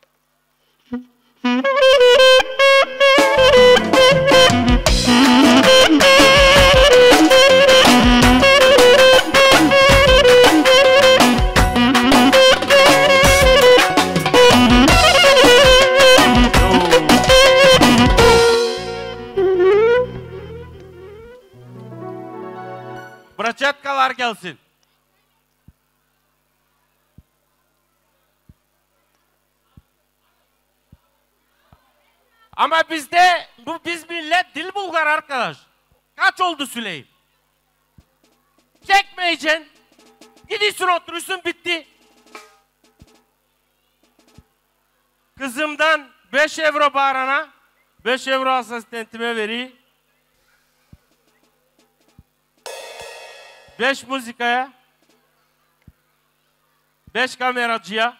Braçetkalar gelsin. Ama bizde, bu biz millet dil Bulgar arkadaş. Kaç oldu Süleyim? Çekmeyeceksin. Gidiyorsun, oturursun, bitti. Kızımdan beş euro bağırana, beş euro asistentime vereyim. beş müzikaya, beş kameracıya,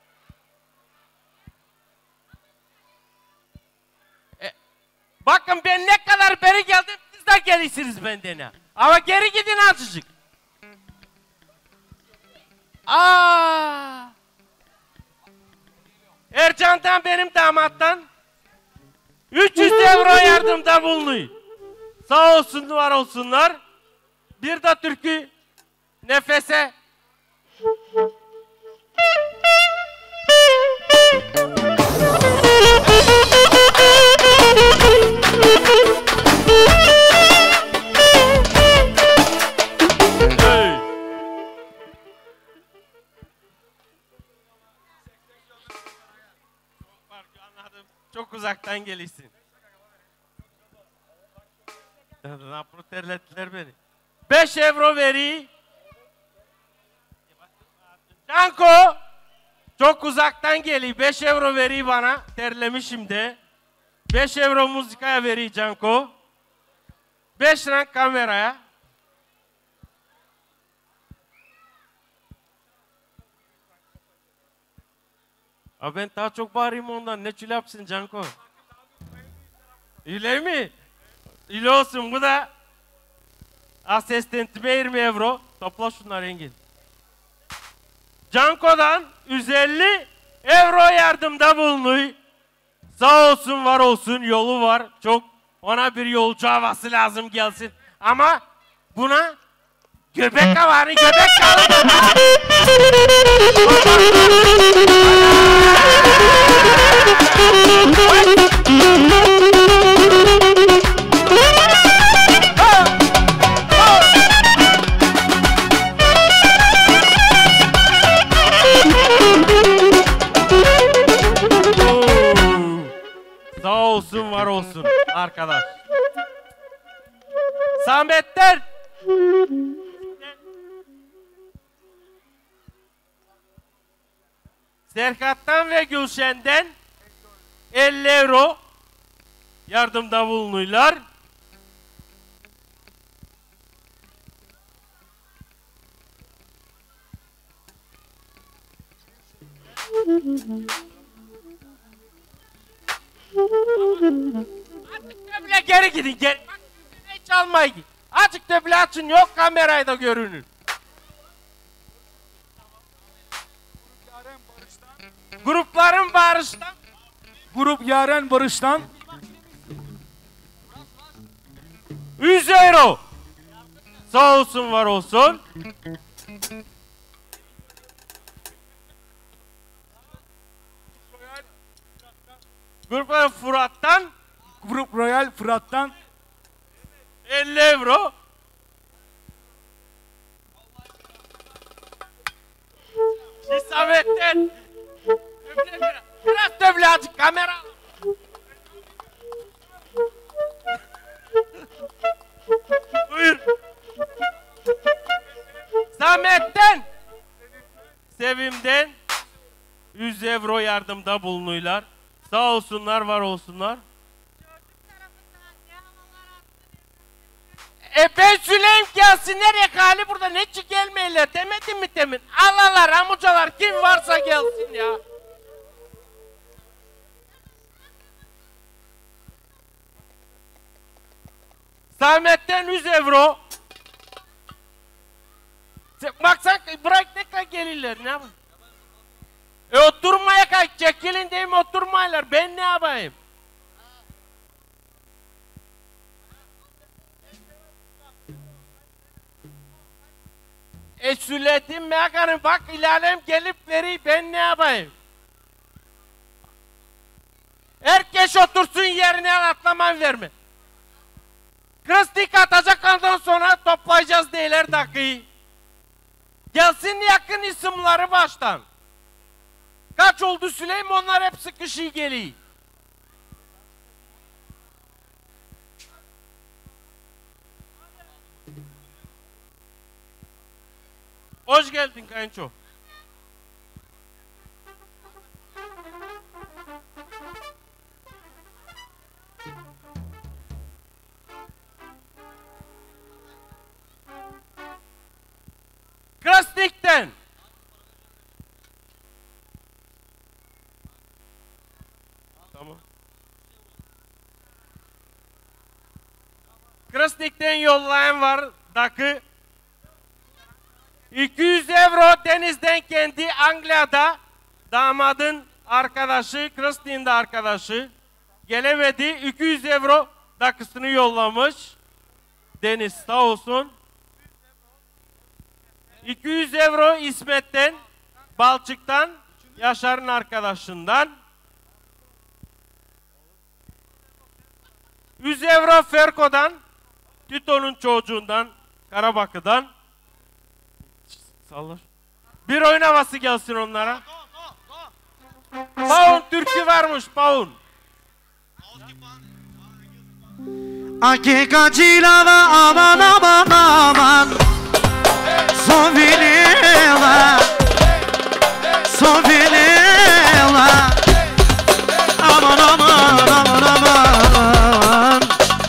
e, bakın ben ne kadar beri geldim, siz de gelirsiniz benden. Ama geri gidin azıcık. Aa! Ercan'dan benim damattan üç yüz euro yardımda bulunuyor. Sağ olsun, var olsunlar. Bir de türkü nefese. Hey. Çok uzaktan gelirsin. Napro terlettiler beni. Beş euro veri. Canko. Çok uzaktan geliyor. Beş euro veri bana. Terlemişim de. Beş euro müzikaya veri Canko. Beş rank kameraya. Abi ben daha çok bağırayım ondan. Ne çile yapsın Canko? Öyle mi? İyi olsun. Bu da asistentime yirmi euro. Topla şunları Engin. Canko'dan yüz elli euro yardımda bulunuyor. Sağ olsun, var olsun. Yolu var. Çok. Ona bir yolcu havası lazım gelsin. Ama buna göbek havanı, göbek kalıdır. Sağ olsun, var olsun arkadaş. Sametler. Serkat'tan ve Gülşen'den elli euro yardımda bulunuyorlar. Azıcık da bile geri gidin, geri. Bak, hiç almayın. Azıcık da bile açın, yok kamerayı da görünür. Grupların barıştan. Grup Yaren Barış'tan yüz euro. Sağ olsun, var olsun. Grupların Fırat'tan. Grup Royal Fırat'tan elli euro. İsamet'ten. Biraz da bile azıcık kamera. Buyur. Samet'ten. Sevim'den yüz euro yardımda bulunuyorlar. Sağ olsunlar, var olsunlar. E ben söyleyeyim gelsinler yakali burada, ne çık gelmeyler demedim mi demin? Alalar, amucalar, kim varsa gelsin ya. Samet'ten yüz euro. Bak sen bırak ne kadar gelirler, ne yapayım? E oturmaya kalk, çekilin değil mi, oturmaylar, ben ne yapayım? E söyledim mekanı, bak ilalem gelip veri, ben ne yapayım? Herkes otursun yerine, atlaman verme. Kristik atacak, ondan sonra toplayacağız değiller dakikayı. Gelsin yakın isimleri baştan. Kaç oldu Süleyman, onlar hep sıkışı geliyor. Hoş geldin kayınço. Krasnik'ten. Tamam. Krasnik'ten yollayan var dakı. iki yüz euro denizden kendi Angliya'da damadın arkadaşı, Kristin'in de arkadaşı gelemedi. iki yüz euro dakısını yollamış. Deniz sağ olsun. iki yüz euro İsmet'ten, Balçık'tan, Yaşar'ın arkadaşından. yüz euro Ferko'dan, Tito'nun çocuğundan, Karabakı'dan. Sallar. Bir oyun havası gelsin onlara. Paun türkü varmış, Paun. Hakikatçilava aman aman aman. Sovinila, Sovinila. Aman aman aman aman.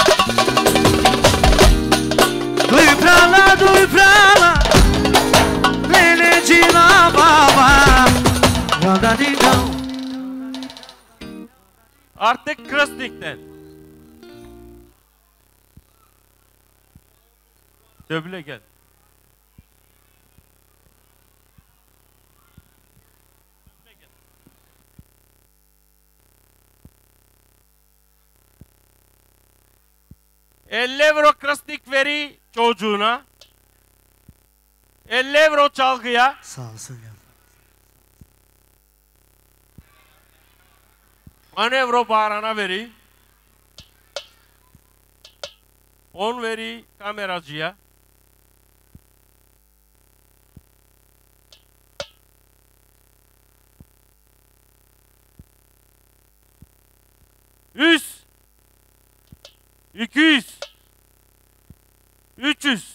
Duy prala, duy prala. Lelecina baba. Yolda dinle. Artık Kristik'ten. Döble gel. elli euro Kristik veri çocuğuna. elli euro çalgıya. Sağ olsun ya. on euro bağırana veri. on veri kameracıya. yüz. iki yüz. üç yüz.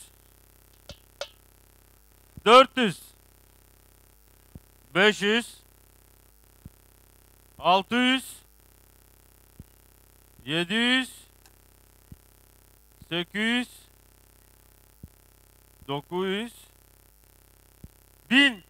dört yüz. beş yüz. altı yüz. yedi yüz. sekiz yüz. dokuz yüz. bin.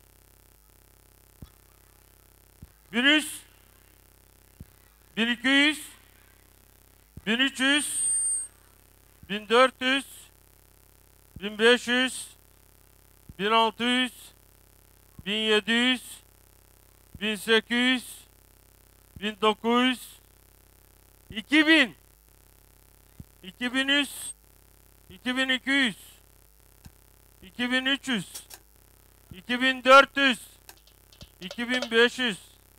bin yüz. bin iki yüz. bin üç yüz. bin dört yüz. bin beş yüz. bin altı yüz. bin yedi yüz. bin sekiz yüz. bin dokuz yüz. iki bin. iki bin yüz. iki bin iki yüz. iki bin üç yüz. iki bin dört yüz. iki bin beş yüz.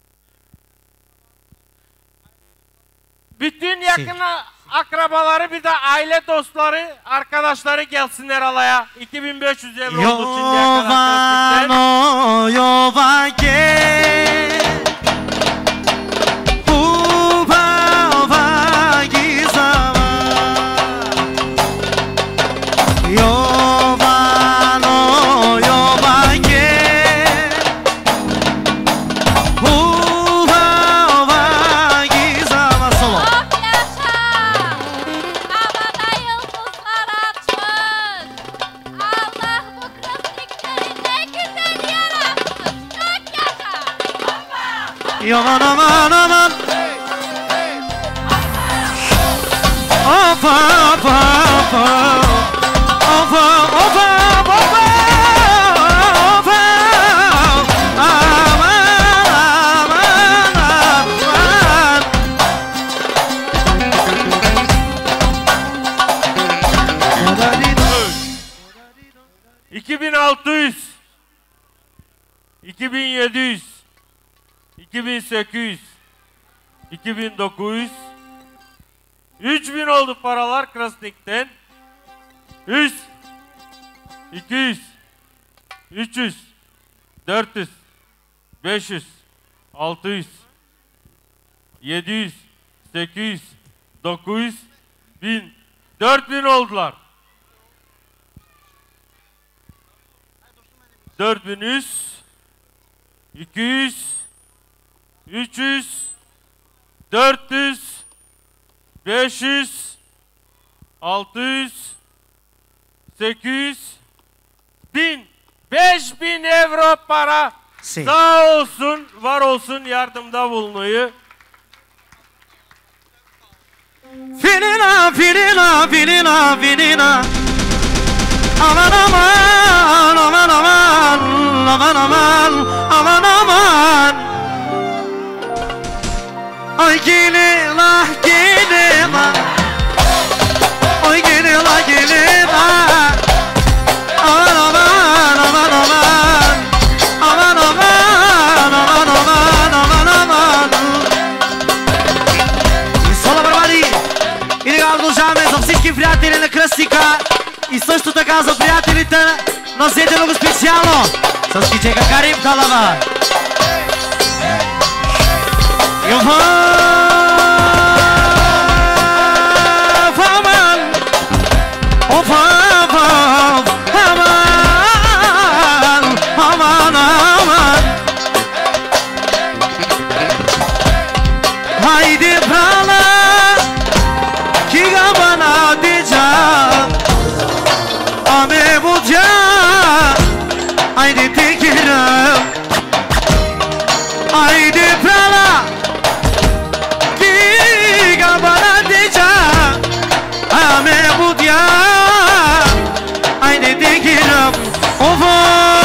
Bütün yakın akrabaları bir de aile dostları, arkadaşları gelsinler alaya. iki bin beş yüz euro oldu şimdiye kadar. Yovano, yovake. Uba, gizama. Yovano, yovake. Uba, gizama. Solo. Çok yaşa! Havada yıldızlar açmış. Allah bu Kristikleri ne güzel yaratmış. Çok yaşa! Yaman aman aman. Opa opa opa. Opa opa opa. Opa. Aman aman aman. iki bin altı yüz. iki bin yedi yüz. iki bin sekiz yüz. iki bin dokuz yüz. üç bin oldu paralar Kristik'ten. yüz. iki yüz. üç yüz. dört yüz. beş yüz. altı yüz. yedi yüz. sekiz yüz. dokuz yüz. bin. dört bin oldular. dört bin yüz. iki yüz. üç yüz. dört yüz. beş yüz. altı yüz. sekiz yüz. bin. beş bin euro para. Si. Sağ olsun, var olsun yardımda bulunuyor. Filina filina filina filina. Aman aman aman aman aman aman aman aman. gelin ah gelin ah. Oy gelin ah gelin ah. Aman aman aman aman. Aman aman aman aman aman aman. Solo бърбари! И сега продължаваме за всички приятели на Кръстика и също така за приятелите на Сетеного специално с кичека Карим Талава. Haydi brala kiga bana deja ame budja haydi tekiram haydi brala kiga bana deja ame budja haydi tekiram ovo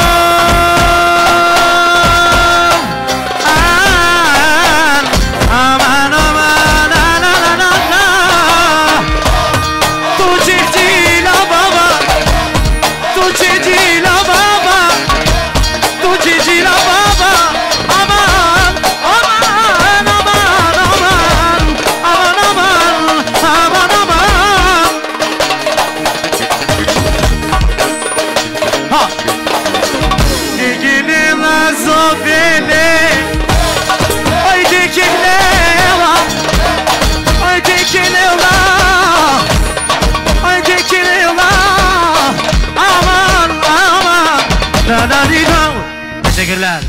Teşekkürler.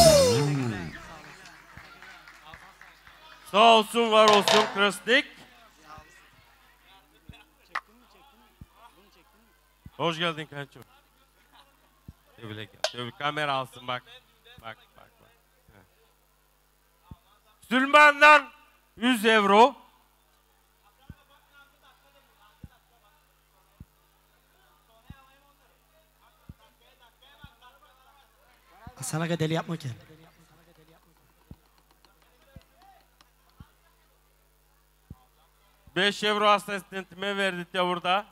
Sağ olsun, var olsun Krasnik. Hoş geldin kanço. Tebrik Tebrik kamera alsın bak. Bak bak bak. Süleyman'dan yüz euro. Sana kadar deli yapma ki. beş euro asistentime verdi de burada.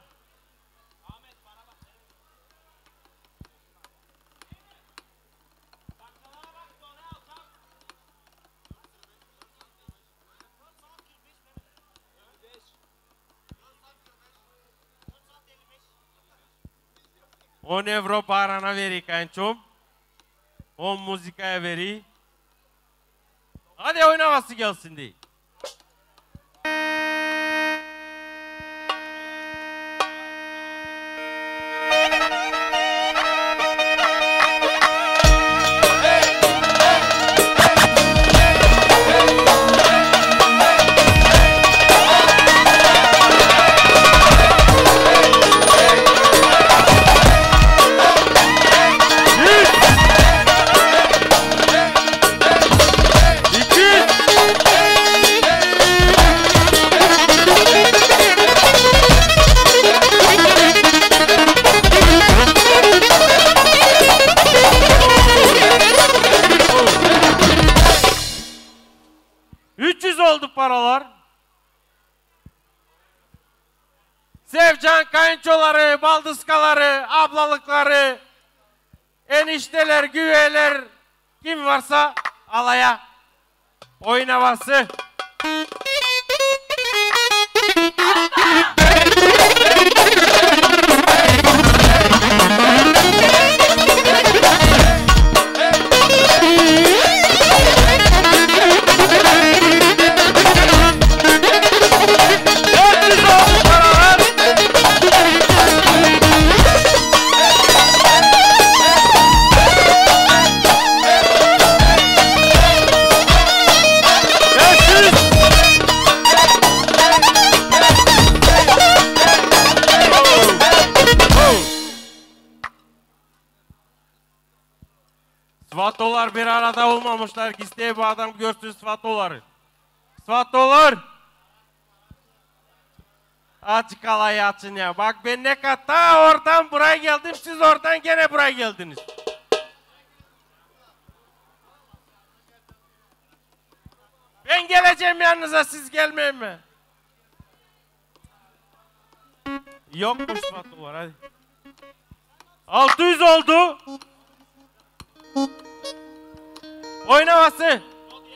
on euro parana veri kançom. on muzikaya veri. Hadi oynaması gelsin diye. Paralar. Sevcan kayınçoları, baldızkaları, ablalıkları, enişteler, güveler, kim varsa alaya oyun havası. Svatolar bir arada olmamışlar ki isteye bu adam görsün svatoları. Svatolar. Açık alayı açın ya. Bak ben ne kadar ta oradan buraya geldim, siz oradan gene buraya geldiniz. Ben geleceğim yanınıza, siz gelmeyin mi? Yokmuş Batu var, hadi. altı yüz oldu. Oynaması.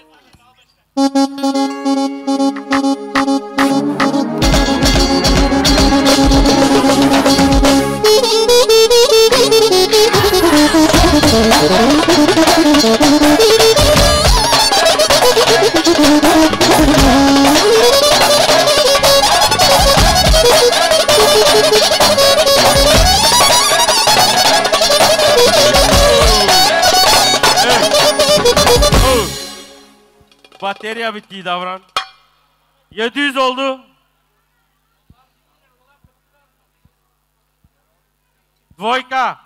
Batarya bitti, davran. yedi yüz oldu. Dvoyka.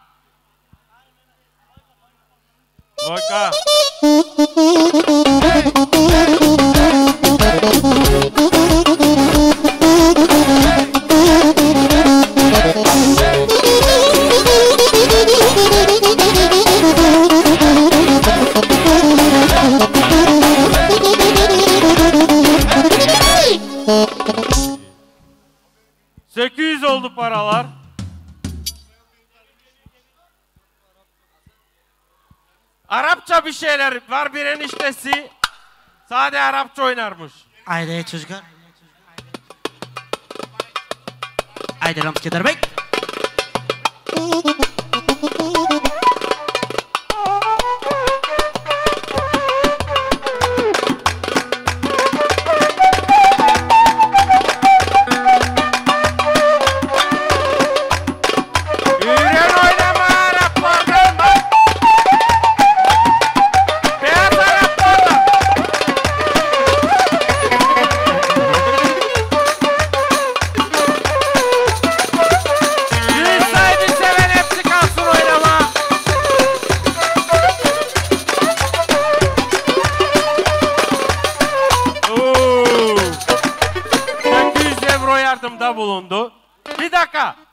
Dvoyka. sekiz yüz oldu paralar. Arapça bir şeyler var, bir eniştesi sade Arapça oynarmış. Haydi çocuklar. Haydi Ramskedar Bey. Bulundu. Bir dakika.